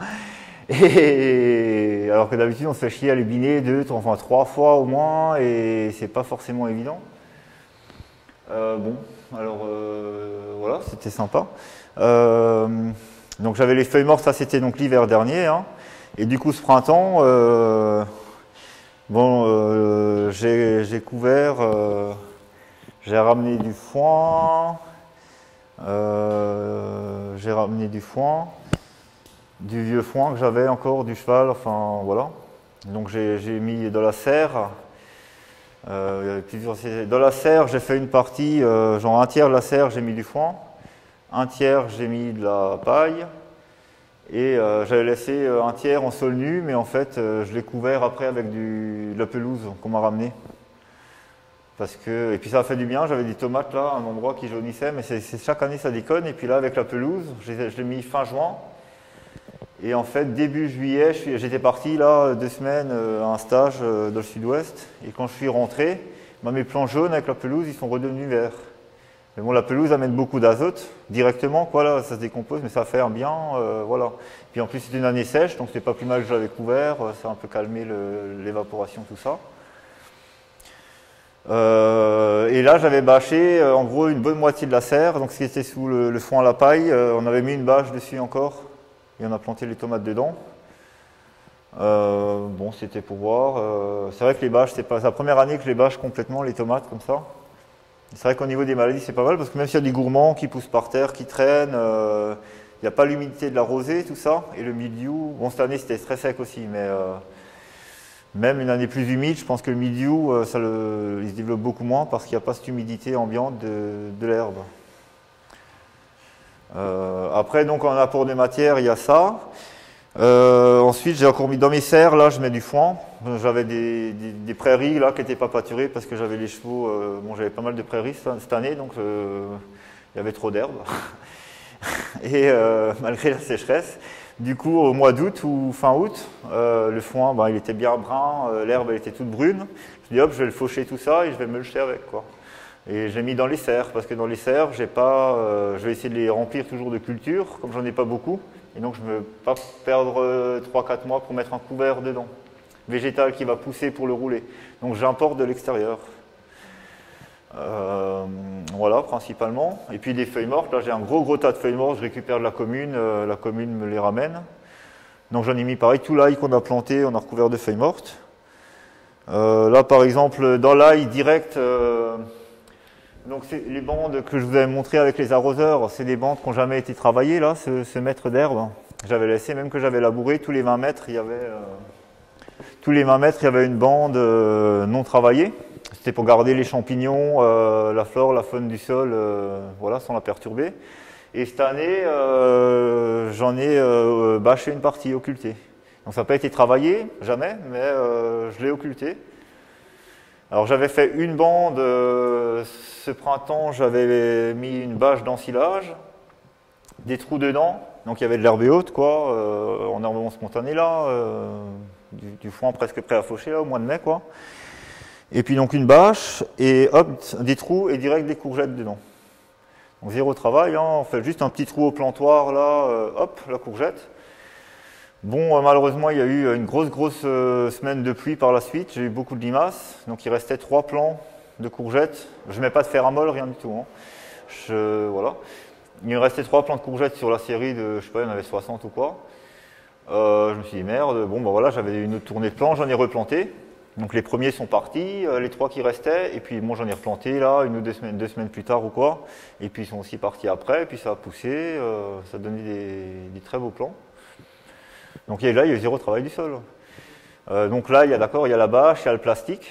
[SPEAKER 1] Et alors que d'habitude, on se fait chier à les biner 3 fois au moins, et c'est pas forcément évident. Voilà, c'était sympa. Donc j'avais les feuilles mortes, ça c'était donc l'hiver dernier. Hein. Et du coup, ce printemps. J'ai couvert, j'ai ramené du foin, du vieux foin que j'avais encore, du cheval, enfin voilà. Donc j'ai mis de la serre, dans la serre j'ai fait une partie, genre un tiers de la serre j'ai mis du foin, un tiers j'ai mis de la paille. Et j'avais laissé un tiers en sol nu, mais en fait, je l'ai couvert après avec de la pelouse qu'on m'a ramené. Et puis ça a fait du bien, j'avais des tomates là, à un endroit qui jaunissait, mais chaque année ça déconne. Et puis là, avec la pelouse, je l'ai mis fin juin. Et en fait, début juillet, j'étais parti là 2 semaines à un stage dans le sud-ouest. Et quand je suis rentré, mes plants jaunes avec la pelouse, ils sont redevenus verts. Mais bon, la pelouse amène beaucoup d'azote directement, quoi, là, ça se décompose, mais ça fait un bien, voilà. Puis en plus, c'était une année sèche, donc c'était pas plus mal que je l'avais couvert, ça a un peu calmé l'évaporation, tout ça. Et là, j'avais bâché, en gros, une bonne moitié de la serre, donc ce qui était sous le foin à la paille, on avait mis une bâche dessus encore, et on a planté les tomates dedans. Bon, c'était pour voir. C'est vrai que les bâches, c'est pas la première année que je les bâche complètement, les tomates, comme ça. C'est vrai qu'au niveau des maladies, c'est pas mal, parce que même s'il y a des gourmands qui poussent par terre, qui traînent, il n'y a pas l'humidité de la rosée, tout ça, et le mildiou. Bon, cette année, c'était très sec aussi, mais même une année plus humide, je pense que le mildiou, il se développe beaucoup moins, parce qu'il n'y a pas cette humidité ambiante de l'herbe. Après, donc, en apport de matière, il y a ça. Ensuite, j'ai encore mis dans mes serres, là, je mets du foin. J'avais des prairies là qui n'étaient pas pâturées parce que j'avais les chevaux. Bon, j'avais pas mal de prairies cette année, donc il y avait trop d'herbe. Et malgré la sécheresse, du coup, au mois d'août ou fin août, le foin, ben, il était bien brun, l'herbe elle était toute brune. Je dis hop, je vais le faucher tout ça et je vais me le jeter avec, quoi. Et j'ai mis dans les serres parce que dans les serres, j'ai pas, je vais essayer de les remplir toujours de culture, comme j'en ai pas beaucoup. Et donc, je ne veux pas perdre 3-4 mois pour mettre un couvert dedans, végétal qui va pousser pour le rouler. Donc, j'importe de l'extérieur. Voilà, principalement. Et puis, des feuilles mortes. Là, j'ai un gros tas de feuilles mortes. Je récupère de la commune me les ramène. Donc, j'en ai mis pareil, tout l'ail qu'on a planté, on a recouvert de feuilles mortes. Là, par exemple, dans l'ail direct, donc les bandes que je vous avais montrées avec les arroseurs, c'est des bandes qui n'ont jamais été travaillées, là, ce mètre d'herbe. J'avais laissé, même que j'avais labouré, tous les 20 mètres, il y avait une bande non travaillée. C'était pour garder les champignons, la flore, la faune du sol, voilà, sans la perturber. Et cette année, j'en ai bâché une partie, occultée. Donc ça n'a pas été travaillé, jamais, mais je l'ai occulté. Alors j'avais fait une bande, ce printemps j'avais mis une bâche d'ensilage, des trous dedans, donc il y avait de l'herbe haute quoi, en herbement spontané là, du foin presque prêt à faucher là au mois de mai quoi. Et puis donc une bâche et hop, des trous et direct des courgettes dedans. Donc zéro travail, hein, on fait juste un petit trou au plantoir là, hop, la courgette. Bon, malheureusement, il y a eu une grosse semaine de pluie par la suite. J'ai eu beaucoup de limaces, donc il restait 3 plants de courgettes. Je ne mets pas de fer à molle, rien du tout. Hein. Voilà. Il me restait 3 plants de courgettes sur la série de, je sais pas, il y en avait 60 ou quoi. Je me suis dit merde. Bon, ben voilà, j'avais une autre tournée de plants, j'en ai replanté. Donc les premiers sont partis, les 3 qui restaient, et puis moi j'en ai replanté là, 1 ou 2 semaines plus tard ou quoi. Et puis ils sont aussi partis après, et puis ça a poussé, ça a donné des très beaux plants. Donc là, il y a eu zéro travail du sol. Donc là, il y a la bâche, il y a le plastique.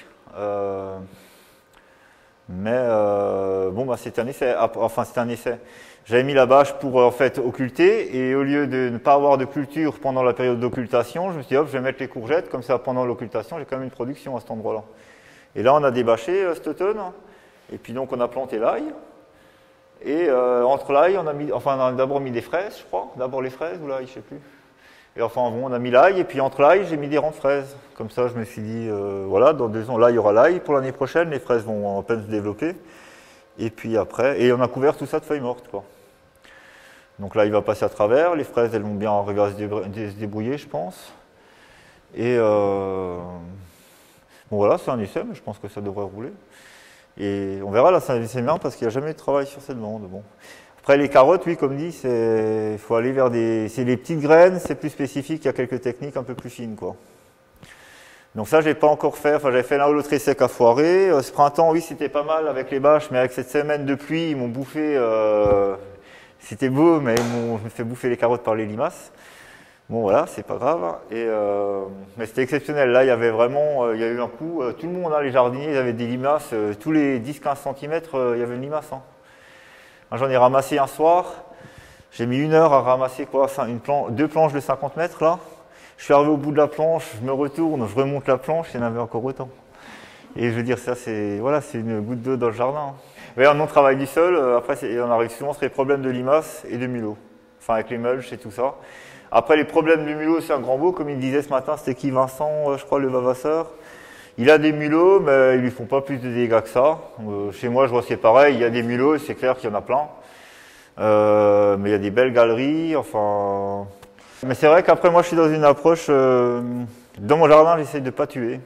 [SPEAKER 1] Bon, bah, c'était un essai. Enfin, c'était un essai. J'avais mis la bâche pour en fait occulter, et au lieu de ne pas avoir de culture pendant la période d'occultation, je me suis dit hop, je vais mettre les courgettes, comme ça pendant l'occultation, j'ai quand même une production à cet endroit-là. Et là, on a débâché cet automne, et puis donc on a planté l'ail. Et entre l'ail, on a d'abord mis des fraises, je crois. D'abord les fraises ou l'ail, je sais plus. Et enfin, bon, on a mis l'ail, et puis entre l'ail, j'ai mis des rangs de fraises. Comme ça, je me suis dit, voilà, dans 2 ans, là, il y aura l'ail. Pour l'année prochaine, les fraises vont à peine se développer. Et puis après, et on a couvert tout ça de feuilles mortes, quoi. Donc là, il va passer à travers. Les fraises, elles vont bien arriver à se débrouiller, je pense. Et bon, voilà, c'est un essai, mais je pense que ça devrait rouler. Et on verra, là, c'est un essai bien, parce qu'il n'y a jamais eu de travail sur cette bande. Bon. Après les carottes, oui, comme dit, il faut aller vers c'est les petites graines, c'est plus spécifique, il y a quelques techniques un peu plus fines, quoi. Donc ça, j'ai pas encore fait, enfin j'avais fait l'un ou l'autre essai à foirer. Ce printemps, oui, c'était pas mal avec les bâches, mais avec cette semaine de pluie, ils m'ont bouffé, c'était beau, mais je me fait bouffer les carottes par les limaces. Bon voilà, c'est pas grave. Mais c'était exceptionnel, là il y avait vraiment, il y a eu un coup, tout le monde, les jardiniers, ils avaient des limaces, tous les 10-15 cm, il y avait une limace. Hein. J'en ai ramassé un soir, j'ai mis 1 heure à ramasser quoi, 2 planches de 50 mètres là. Je suis arrivé au bout de la planche, je me retourne, je remonte la planche, il y en avait encore autant. Et je veux dire, ça c'est une goutte d'eau dans le jardin. Mais on travaille du sol, après on arrive souvent sur les problèmes de limaces et de mulots. Enfin avec les mulches et tout ça. Après les problèmes de mulots, c'est un grand mot, comme il disait ce matin, c'était qui Vincent, je crois, le vavasseur. Il a des mulots, mais ils lui font pas plus de dégâts que ça. Chez moi, je vois c'est pareil, il y a des mulots, c'est clair qu'il y en a plein. Mais il y a des belles galeries, enfin... Mais c'est vrai qu'après, moi, je suis dans une approche... dans mon jardin, j'essaie de pas tuer.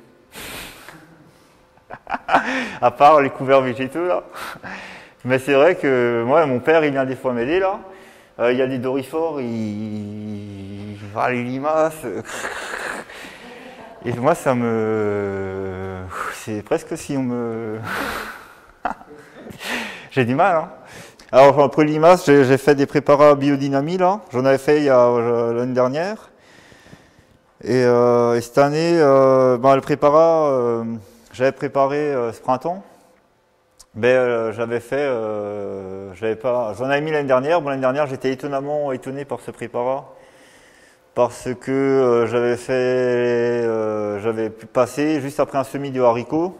[SPEAKER 1] À part les couverts végétaux, là. Mais c'est vrai que, moi, mon père, il vient des fois m'aider, là. Il y a des dorifores, les limaces... Et moi, ça me... C'est presque si on me... J'ai du mal, hein. Alors, après les limaces, j'ai fait des préparats biodynamie, là. J'en avais fait l'année dernière. Et cette année, le préparat, j'avais préparé ce printemps. Mais j'avais fait... j'en avais mis l'année dernière. Bon, l'année dernière, j'étais étonnamment étonné par ce préparat. parce que j'avais passé juste après un semis de haricots.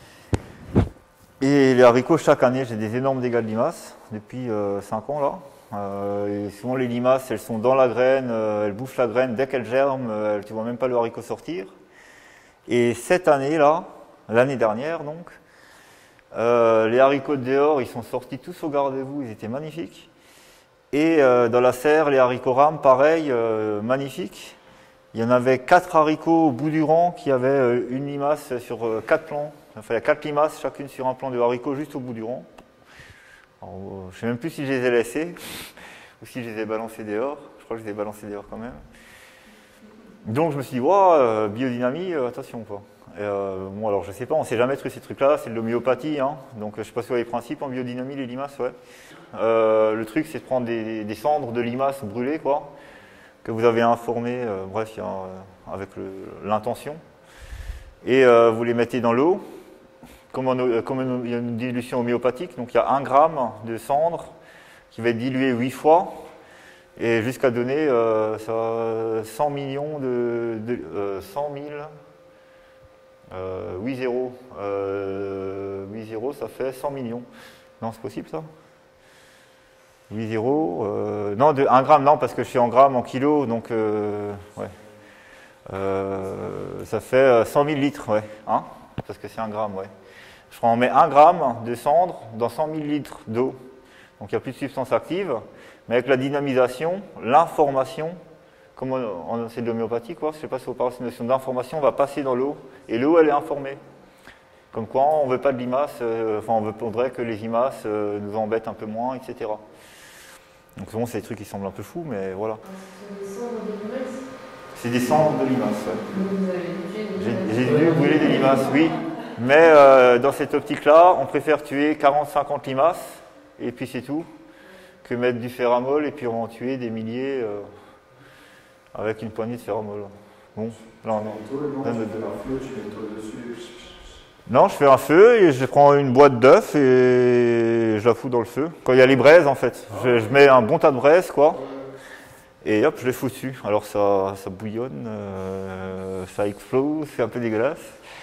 [SPEAKER 1] Et les haricots, chaque année, j'ai des énormes dégâts de limaces depuis 5 ans là. Et souvent les limaces, elles sont dans la graine, elles bouffent la graine dès qu'elles germent, tu vois même pas le haricot sortir. Et cette année-là, l'année dernière donc, les haricots de dehors, ils sont sortis tous au garde-à-vous, ils étaient magnifiques. Et dans la serre, les haricots rames, pareil, magnifiques. Il y en avait 4 haricots au bout du rang qui avaient une limace sur 4 plants. Enfin, il y a 4 limaces, chacune sur un plant de haricots juste au bout du rang. Alors, je ne sais même plus si je les ai laissés ou si je les ai balancés dehors. Je crois que je les ai balancés dehors quand même. Donc je me suis dit, wow, biodynamie, attention quoi. Bon alors je sais pas, on ne sait jamais trouver ces trucs-là, c'est de l'homéopathie, hein. Donc je sais pas si vous avez les principes en biodynamie, les limaces, ouais. Le truc c'est de prendre des cendres de limaces brûlées quoi, que vous avez informées, bref, avec l'intention. Et vous les mettez dans l'eau, comme il y a une dilution homéopathique, donc il y a 1 gramme de cendre qui va être dilué 8 fois, et jusqu'à donner 100 millions 100 000, 8 zéros, 8 zéros, ça fait 100 millions. Non, c'est possible ça 8 zéros, non, de 1 gramme, non, parce que je suis en grammes, en kilos, donc, ouais. Ça fait 100 000 litres, ouais, hein, parce que c'est 1 gramme, ouais. On met 1 gramme de cendre dans 100 000 litres d'eau, donc il n'y a plus de substance active, mais avec la dynamisation, l'information, comme c'est de l'homéopathie, quoi, je ne sais pas si vous parlez de cette notion d'information, va passer dans l'eau, et l'eau elle est informée. Comme quoi on ne veut pas de limaces, enfin on voudrait que les limaces nous embêtent un peu moins, etc. Donc souvent c'est des trucs qui semblent un peu fous, mais voilà. C'est des cendres de limaces. Ouais. J'ai dû brûler des limaces, oui. Mais dans cette optique-là, on préfère tuer 40-50 limaces, et puis c'est tout, que mettre du ferramol et puis en tuer des milliers avec une poignée de ferramol. Bon, là on est. Non, je fais un feu et je prends une boîte d'œufs et je la fous dans le feu. Quand il y a les braises en fait, je mets un bon tas de braises quoi. Et hop, je les fous dessus. Alors ça bouillonne, ça explose, c'est un peu dégueulasse.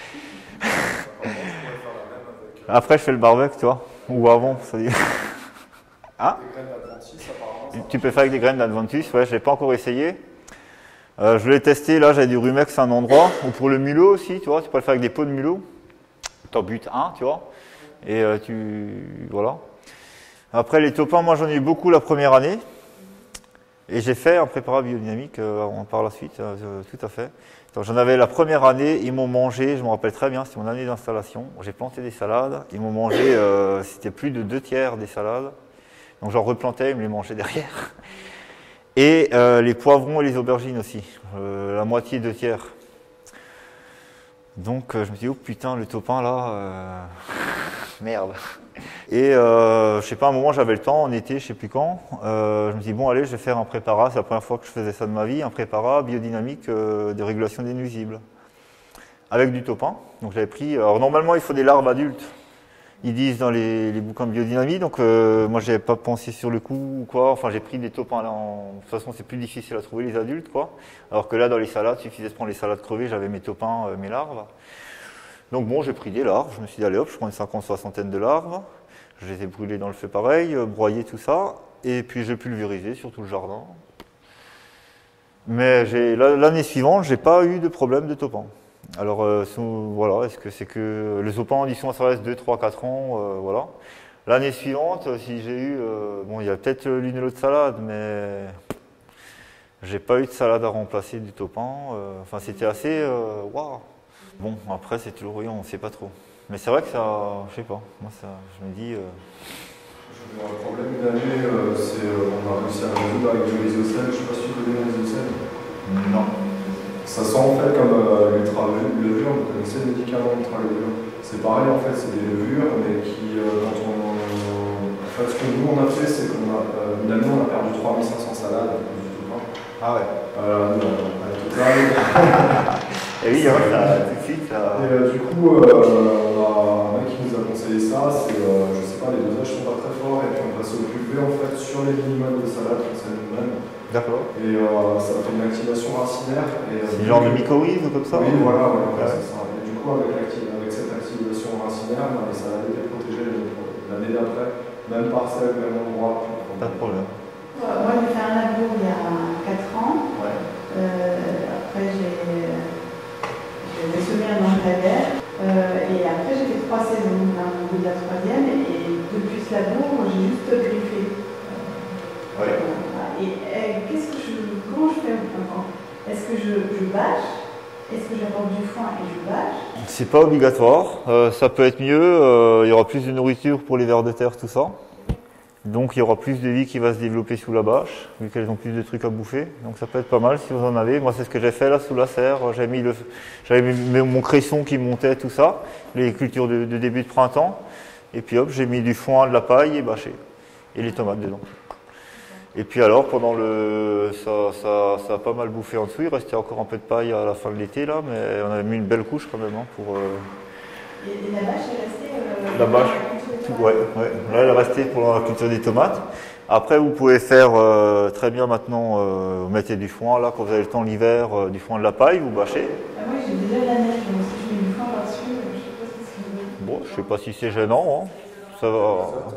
[SPEAKER 1] Après, je fais le barbecue, tu vois. Ou avant, ça dit. Hein? Tu peux faire avec des graines d'Adventus, ouais, je l'ai pas encore essayé. Je l'ai testé, là, j'avais du rumex à un endroit. Ou pour le mulot aussi, tu vois, tu peux le faire avec des pots de mulot. T'en butes un, tu vois. Et voilà. Après, les topins, moi, j'en ai eu beaucoup la première année. Et j'ai fait un préparat biodynamique par la suite, tout à fait. J'en avais la première année, ils m'ont mangé, je me rappelle très bien, c'était mon année d'installation. J'ai planté des salades, ils m'ont mangé, c'était plus de 2 tiers des salades. Donc j'en replantais, ils me les mangeaient derrière. Et les poivrons et les aubergines aussi, la moitié, 2 tiers. Donc je me dis, oh putain, le topin là, merde. Et je sais pas, à un moment j'avais le temps, en été, je sais plus quand, je me dis bon allez, je vais faire un préparat, c'est la première fois que je faisais ça de ma vie, un préparat biodynamique de régulation des nuisibles. Avec du topin, donc j'avais pris, alors normalement il faut des larves adultes, ils disent dans les bouquins de biodynamie, donc moi j'avais pas pensé sur le coup ou quoi, enfin j'ai pris des topins là, de toute façon c'est plus difficile à trouver les adultes quoi, alors que là dans les salades, il suffisait de prendre les salades crevées, j'avais mes topins, mes larves. Donc bon, j'ai pris des larves, je me suis dit allez hop, je prends une 50-60 de larves, je les ai brûlées dans le feu pareil, broyées tout ça, et puis j'ai pulvérisé sur tout le jardin. Mais l'année suivante, j'ai pas eu de problème de topin. Alors voilà, est-ce que c'est que les topins, ils sont ça reste 2, 3, 4 ans, voilà. L'année suivante, si j'ai eu, bon il y a peut-être l'une et l'autre salade, mais j'ai pas eu de salade à remplacer du topin, enfin c'était assez, waouh. Bon, après, c'est toujours, oui, on ne sait pas trop. Mais c'est vrai que ça, je sais pas, moi, ça, je me dis...
[SPEAKER 3] Le problème une année, c'est qu'on a réussi à résoudre avec du rhizocèle. Je ne sais pas si tu connais le rhizocèle.
[SPEAKER 1] Non.
[SPEAKER 3] Ça sent en fait comme l'ultra-levure, vous connaissez le médicament ultra-levure. C'est pareil, en fait, c'est des levures, mais qui, quand on... En fait, ce que nous, on a fait, c'est qu'on a... une année, on a perdu 3500 salades.
[SPEAKER 1] Ah ouais.
[SPEAKER 3] Et oui,
[SPEAKER 1] ça, tout de suite.
[SPEAKER 3] Et du coup, on a un mec qui nous a conseillé ça, c'est, je sais pas, les dosages sont pas très forts, et puis on passe au pulvé en fait sur les minimums de salade, ça nous donne.
[SPEAKER 1] D'accord.
[SPEAKER 3] Et ça fait une activation racinaire.
[SPEAKER 1] C'est le genre de mycorhize ou comme ça?
[SPEAKER 3] Oui, voilà, c'est ça. Et du coup, avec cette activation racinaire, ça a été protégé l'année d'après, même parcelle, même endroit.
[SPEAKER 1] Pas de problème.
[SPEAKER 5] Moi, j'ai fait un labour il y a 4 ans.
[SPEAKER 1] Ouais.
[SPEAKER 5] Après, j'ai semé un engrais. Et après, j'ai fait 3 saisons, là, au bout de la 3e. Et depuis ce labour, j'ai juste griffé.
[SPEAKER 1] Ouais.
[SPEAKER 5] Et comment je fais maintenant? Est-ce que je bâche? Est-ce que j'apporte du foin et je bâche?
[SPEAKER 1] C'est pas obligatoire. Ça peut être mieux. Il y aura plus de nourriture pour les vers de terre, tout ça. Donc il y aura plus de vie qui va se développer sous la bâche, vu qu'elles ont plus de trucs à bouffer. Donc ça peut être pas mal si vous en avez. Moi c'est ce que j'ai fait là sous la serre. J'avais mis mon cresson qui montait, tout ça, les cultures de début de printemps. Et puis hop, j'ai mis du foin, de la paille et bâché. Et les tomates dedans. Et puis alors pendant ça a pas mal bouffé en dessous. Il restait encore un peu de paille à la fin de l'été là, mais on avait mis une belle couche quand même pour.
[SPEAKER 5] Et la bâche est restée.
[SPEAKER 1] La bâche. Ouais. Là, elle est restée pour la culture des tomates. Après, vous pouvez faire très bien maintenant, vous mettez du foin, là, quand vous avez le temps l'hiver, du foin de la paille, vous bâchez.
[SPEAKER 5] Moi, j'ai déjà de la neige, donc si je mets du foin par-dessus, je sais pas ce que c'est.
[SPEAKER 1] Bon, je sais pas si c'est gênant, hein. Ça va.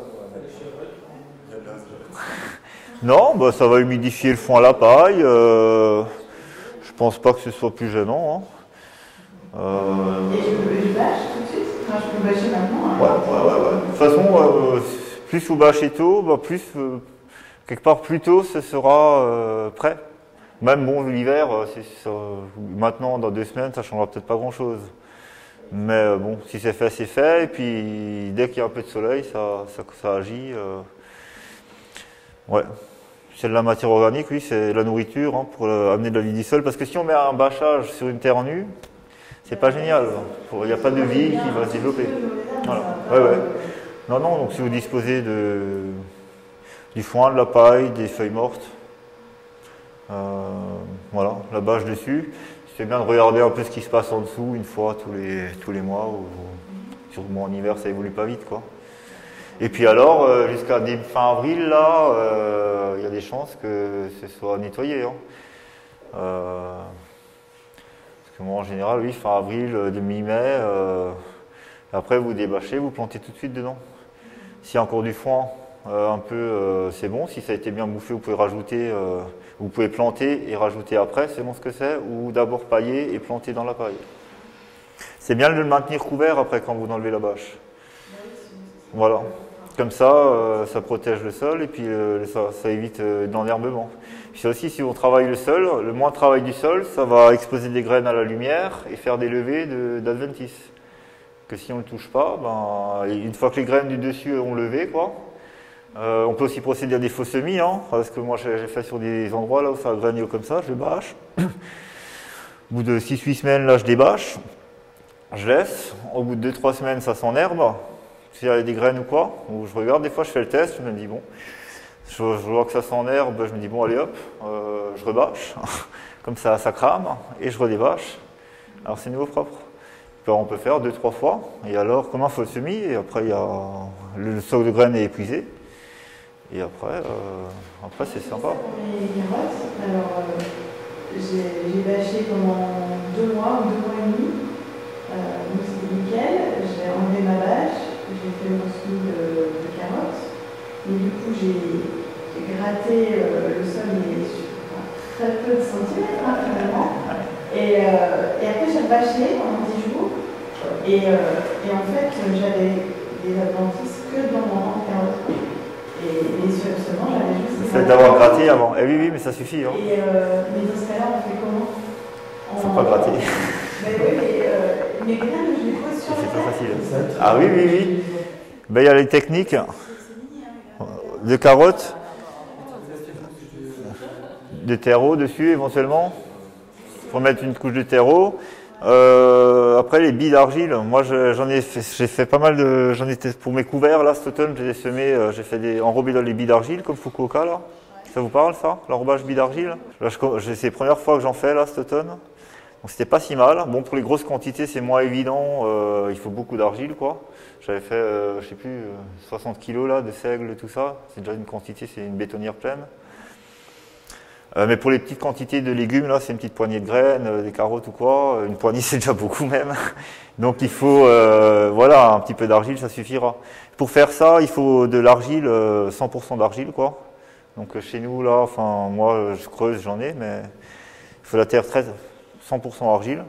[SPEAKER 1] Non, bah, ça va humidifier le foin à la paille. Je pense pas que ce soit plus gênant, hein.
[SPEAKER 5] Et je bâche tout de suite? Enfin, je peux bâcher maintenant. Hein.
[SPEAKER 1] Ouais. De toute façon, plus vous bâchez tôt, bah, quelque part plus tôt, ce sera prêt. Même bon, l'hiver, maintenant, dans 2 semaines, ça changera peut-être pas grand-chose. Mais bon, si c'est fait, c'est fait. Et puis, dès qu'il y a un peu de soleil, ça agit. Ouais. C'est de la matière organique, oui, c'est de la nourriture hein, pour amener de la vie du sol. Parce que si on met un bâchage sur une terre nue, c'est pas génial. Il n'y a pas de vie qui va se développer. Voilà. Ouais. Non, donc si vous disposez du foin, de la paille, des feuilles mortes, voilà, la bâche dessus. C'est bien de regarder un peu ce qui se passe en dessous une fois tous les mois. Ou sûrement en hiver, ça évolue pas vite, quoi. Et puis alors, jusqu'à fin avril, là, il y a des chances que ce soit nettoyé. Hein. Parce que moi, en général, oui, fin avril, mi-mai, après vous débâchez, vous plantez tout de suite dedans. S'il y a encore du foin, un peu, c'est bon. Si ça a été bien bouffé, vous pouvez rajouter, vous pouvez planter et rajouter après, c'est bon ce que c'est, ou d'abord pailler et planter dans la paille. C'est bien de le maintenir couvert après quand vous enlevez la bâche. Voilà. Comme ça, ça protège le sol et puis ça évite de l'enherbement. Puis aussi, si on travaille le sol, le moins de travail du sol, ça va exposer des graines à la lumière et faire des levées d'adventice. Que si on ne le touche pas, une fois que les graines du dessus ont levé, quoi, on peut aussi procéder à des faux semis, hein, parce que moi j'ai fait sur des endroits là où ça a granier comme ça, je bâche. Au bout de 6-8 semaines, là je débâche, je laisse. Au bout de 2-3 semaines, ça s'enherbe. S'il y a des graines ou quoi, je regarde, des fois je fais le test, je me dis bon, je vois que ça s'enherbe, je me dis bon allez hop, je rebâche, comme ça crame, et je redébâche. Alors c'est nouveau propre. Alors, on peut faire 2-3 fois, et alors comme un faux semis, et après le stock de graines est épuisé, et après c'est sympa.
[SPEAKER 5] Pour les carottes, alors j'ai bâché pendant 2 mois ou 2 mois et demi, donc c'était nickel, j'ai enlevé ma bâche. J'ai fait mon semis de carottes, et du coup j'ai gratté le sol sur très peu de centimètres finalement. Et après j'ai bâché pendant 10 jours, et en fait j'avais des adventices que dans mon carotte. Et les seulement j'avais juste.
[SPEAKER 1] Le fait d'avoir gratté avant. Eh oui, mais ça suffit. Hein.
[SPEAKER 5] Mais dans ce cas-là, on fait comment?
[SPEAKER 1] Il ne faut pas gratter.
[SPEAKER 5] Mais oui, mais bien, je les pose sur
[SPEAKER 1] C'est
[SPEAKER 5] la
[SPEAKER 1] pas
[SPEAKER 5] tête.
[SPEAKER 1] facile. Ah oui. Ben, il y a les techniques de carottes, de terreau dessus éventuellement. Il faut mettre une couche de terreau. Après les billes d'argile, moi j'ai fait pas mal de, pour mes couverts là cet automne, j'ai semé, j'ai fait enrobé dans les billes d'argile comme Fukuoka là. Ça vous parle ça, l'enrobage billes d'argile? Là c'est la première fois que j'en fais là cet automne. Donc c'était pas si mal. Bon, pour les grosses quantités c'est moins évident, il faut beaucoup d'argile quoi. J'avais fait, je sais plus, 60 kg là de seigle, tout ça. C'est déjà une quantité, c'est une bétonnière pleine. Mais pour les petites quantités de légumes, là, c'est une petite poignée de graines, des carottes ou quoi. Une poignée, c'est déjà beaucoup même. Donc il faut, voilà, un petit peu d'argile, ça suffira. Pour faire ça, il faut de l'argile, 100% d'argile, quoi. Donc chez nous, là, enfin, moi, je creuse, j'en ai, mais il faut la terre 100% argile.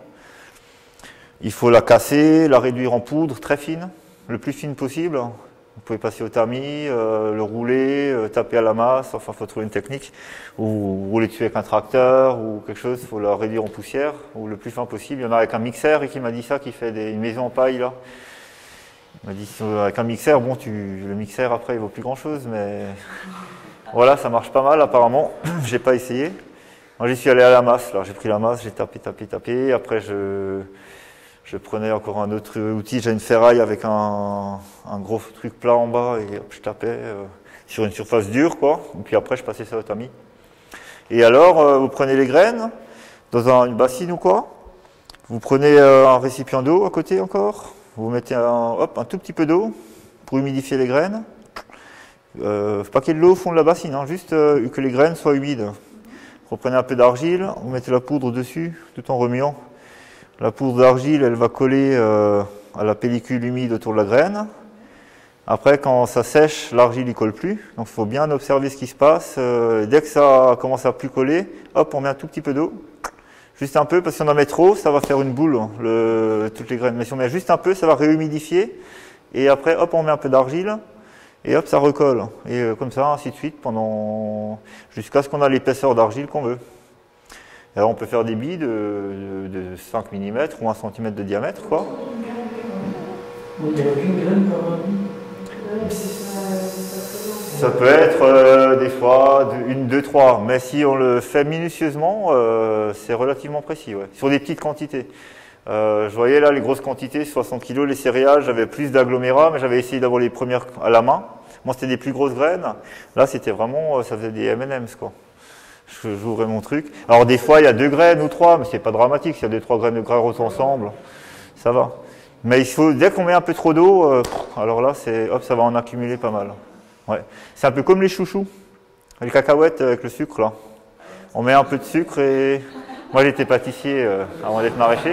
[SPEAKER 1] Il faut la casser, la réduire en poudre très fine, le plus fine possible. Vous pouvez passer au tamis, le rouler, taper à la masse, enfin il faut trouver une technique, ou rouler dessus avec un tracteur ou quelque chose, il faut la réduire en poussière, ou le plus fin possible. Il y en a avec un mixeur qui m'a dit ça, qui fait une maison en paille là. Il m'a dit avec un mixeur, bon le mixeur après il vaut plus grand chose, mais voilà, ça marche pas mal apparemment, j'ai pas essayé. Moi j'y suis allé à la masse, là j'ai pris la masse, j'ai tapé, après je prenais encore un autre outil, j'ai une ferraille avec un gros truc plat en bas et hop, je tapais sur une surface dure, quoi. Et puis après, je passais ça au tamis. Et alors, vous prenez les graines dans une bassine ou quoi. Vous prenez un récipient d'eau à côté encore. Vous mettez un tout petit peu d'eau pour humidifier les graines. Faut pas qu'il y ait de l'eau au fond de la bassine, hein, juste que les graines soient humides. Vous prenez un peu d'argile, vous mettez la poudre dessus tout en remuant. La poudre d'argile, elle va coller à la pellicule humide autour de la graine. Après, quand ça sèche, l'argile n'y colle plus. Donc, il faut bien observer ce qui se passe. Dès que ça commence à plus coller, hop, on met un tout petit peu d'eau. Juste un peu, parce que si on en met trop, ça va faire une boule, toutes les graines. Mais si on met juste un peu, ça va réhumidifier. Et après, hop, on met un peu d'argile. Et hop, ça recolle. Et comme ça, ainsi de suite, jusqu'à ce qu'on a l'épaisseur d'argile qu'on veut. Alors on peut faire des billes de 5 mm ou 1 cm de diamètre, quoi.
[SPEAKER 4] Il n'y a aucune graine par un.
[SPEAKER 1] Ça peut être des fois une, deux, trois, mais si on le fait minutieusement, c'est relativement précis, ouais. Sur des petites quantités. Je voyais là les grosses quantités, 60 kg, les céréales, j'avais plus d'agglomérats, mais j'avais essayé d'avoir les premières à la main. Moi c'était des plus grosses graines, là c'était vraiment, ça faisait des M&M's, quoi. J'ouvrais mon truc. Alors des fois il y a 2 graines ou 3, mais c'est pas dramatique, s'il y a 2-3 graines de carottes ensemble, ça va. Mais il faut, dès qu'on met un peu trop d'eau, alors là hop, ça va en accumuler pas mal. Ouais. C'est un peu comme les chouchous, les cacahuètes avec le sucre là. On met un peu de sucre et moi j'étais pâtissier avant d'être maraîcher.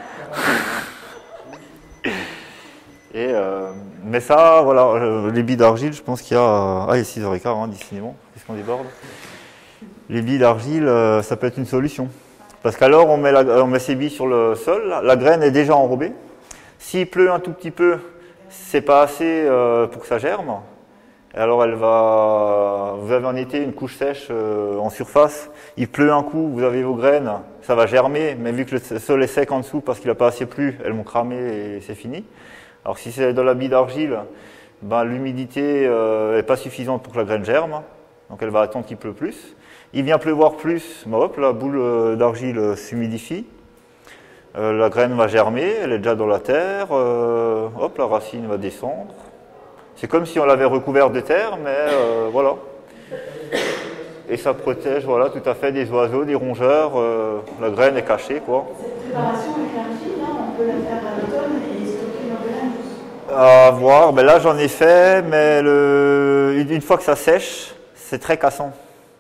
[SPEAKER 1] Et mais ça, voilà, les billes d'argile, je pense qu'il y a, il est 6h15, hein, décidément, qu'est-ce qu'on déborde. Les billes d'argile, ça peut être une solution. Parce qu'alors, on met ces billes sur le sol, la graine est déjà enrobée. S'il pleut un tout petit peu, c'est pas assez pour que ça germe. Et alors, vous avez en été une couche sèche en surface, il pleut un coup, vous avez vos graines, ça va germer, mais vu que le sol est sec en dessous parce qu'il n'a pas assez plu, elles vont cramer et c'est fini. Alors, si c'est dans la bille d'argile, ben, l'humidité n'est pas suffisante pour que la graine germe, donc elle va attendre qu'il pleut plus. Il vient pleuvoir plus, ben hop, la boule d'argile s'humidifie, la graine va germer, elle est déjà dans la terre, hop, la racine va descendre. C'est comme si on l'avait recouvert de terre, mais voilà. Et ça protège, voilà, tout à fait des oiseaux, des rongeurs, la graine est cachée, quoi.
[SPEAKER 5] Cette préparation avec l'argile, on peut la faire à l'automne et stocker nos graines.
[SPEAKER 1] À voir, ben là j'en ai fait, mais une fois que ça sèche, c'est très cassant.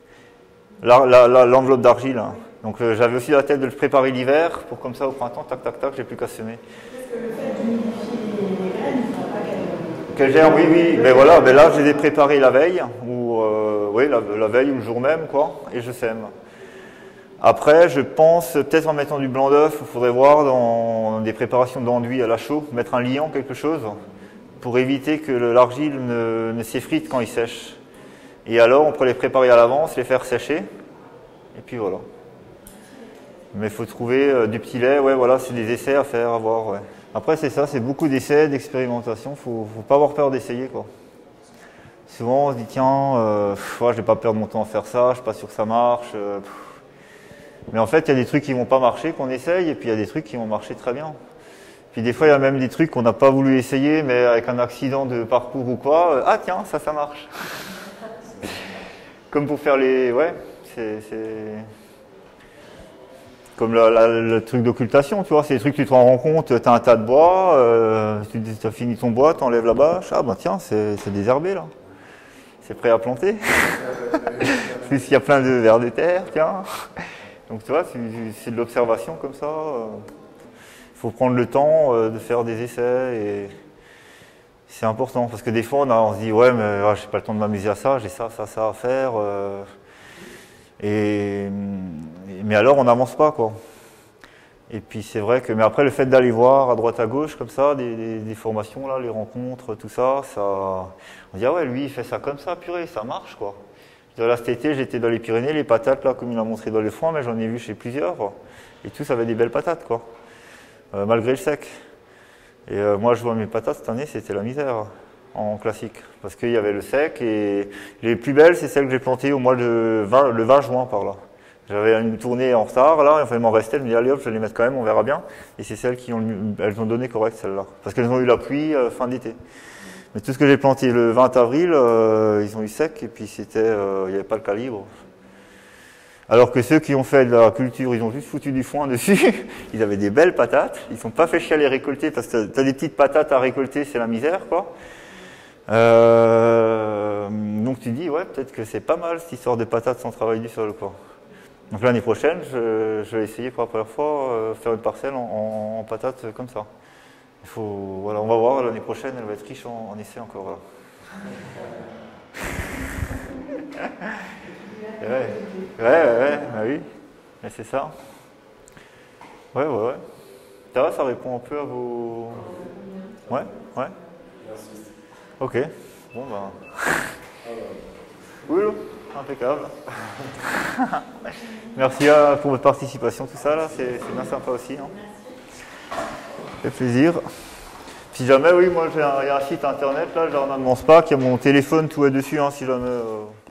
[SPEAKER 1] L'enveloppe d'argile. Hein. Donc j'avais aussi la tête de le préparer l'hiver, pour comme ça au printemps, tac tac tac, j'ai plus qu'à semer.
[SPEAKER 5] Parce que le fait d'humidifier les graines, il ne fera pas
[SPEAKER 1] qu'elles germent, oui, mais voilà, ben là je les ai préparées la veille, ou oui, la veille ou le jour même, quoi, et je sème. Après, je pense, peut-être en mettant du blanc d'œuf, il faudrait voir dans des préparations d'enduit à la chaux, mettre un liant, quelque chose, pour éviter que l'argile ne s'effrite quand il sèche. Et alors, on pourrait les préparer à l'avance, les faire sécher, et puis voilà. Mais il faut trouver du petit lait, ouais, voilà, c'est des essais à faire, à voir, ouais. Après, c'est ça, c'est beaucoup d'essais, d'expérimentation, faut pas avoir peur d'essayer, quoi. Souvent, on se dit, tiens, je vais pas perdre mon temps à faire ça, je suis pas sûr que ça marche. Mais en fait, il y a des trucs qui vont pas marcher, qu'on essaye, et puis il y a des trucs qui vont marcher très bien. Puis des fois, il y a même des trucs qu'on n'a pas voulu essayer, mais avec un accident de parcours ou quoi, ah tiens, ça marche. Comme pour faire les... Ouais, c'est... Comme le truc d'occultation, tu vois, c'est des trucs que tu te rends compte, tu as un tas de bois, tu as fini ton bois, tu enlèves la bâche, ah ben tiens, c'est désherbé là. t'es prêt à planter? Plus il y a plein de vers de terre, tiens. Donc tu vois, c'est de l'observation comme ça. Il faut prendre le temps de faire des essais et c'est important parce que des fois on se dit ouais mais j'ai pas le temps de m'amuser à ça, j'ai ça à faire. Mais alors on n'avance pas quoi. Et puis c'est vrai que, mais après le fait d'aller voir à droite à gauche comme ça, des formations là, les rencontres, tout ça, on dit ah ouais lui il fait ça comme ça, purée, ça marche quoi. Là cet été j'étais dans les Pyrénées, les patates là comme il a montré dans les foins, mais j'en ai vu chez plusieurs quoi. Et tous avaient des belles patates quoi, malgré le sec. Et moi je vois mes patates cette année c'était la misère en classique, parce qu'il y avait le sec et les plus belles c'est celles que j'ai plantées au mois le 20 juin par là. J'avais une tournée en retard, là, enfin il m'en restait, je me dis allez hop, je vais les mettre quand même, on verra bien. Et c'est celles qui elles ont donné correct celles-là, parce qu'elles ont eu la pluie fin d'été. Mais tout ce que j'ai planté le 20 avril, ils ont eu sec et puis c'était, il n'y avait pas le calibre. Alors que ceux qui ont fait de la culture, ils ont juste foutu du foin dessus, ils avaient des belles patates, ils ne sont pas fait chier à les récolter, parce que tu as des petites patates à récolter, c'est la misère quoi. Donc tu dis ouais, peut-être que c'est pas mal cette histoire de patates sans travail du sol quoi. Donc l'année prochaine, je vais essayer pour la première fois faire une parcelle en patates comme ça. Voilà, on va voir, l'année prochaine, elle va être riche en essais encore. Ouais, bah oui, mais c'est ça. Ouais. Ça répond un peu à vos... Ouais. Ok, bon bah... Oui, impeccable. Merci pour votre participation, tout ça là, c'est bien sympa aussi. Hein. Ça fait plaisir. Si jamais, oui, moi il y a un site internet là, Jardin de mon Spa, qui a mon téléphone, tout est dessus, hein, si jamais...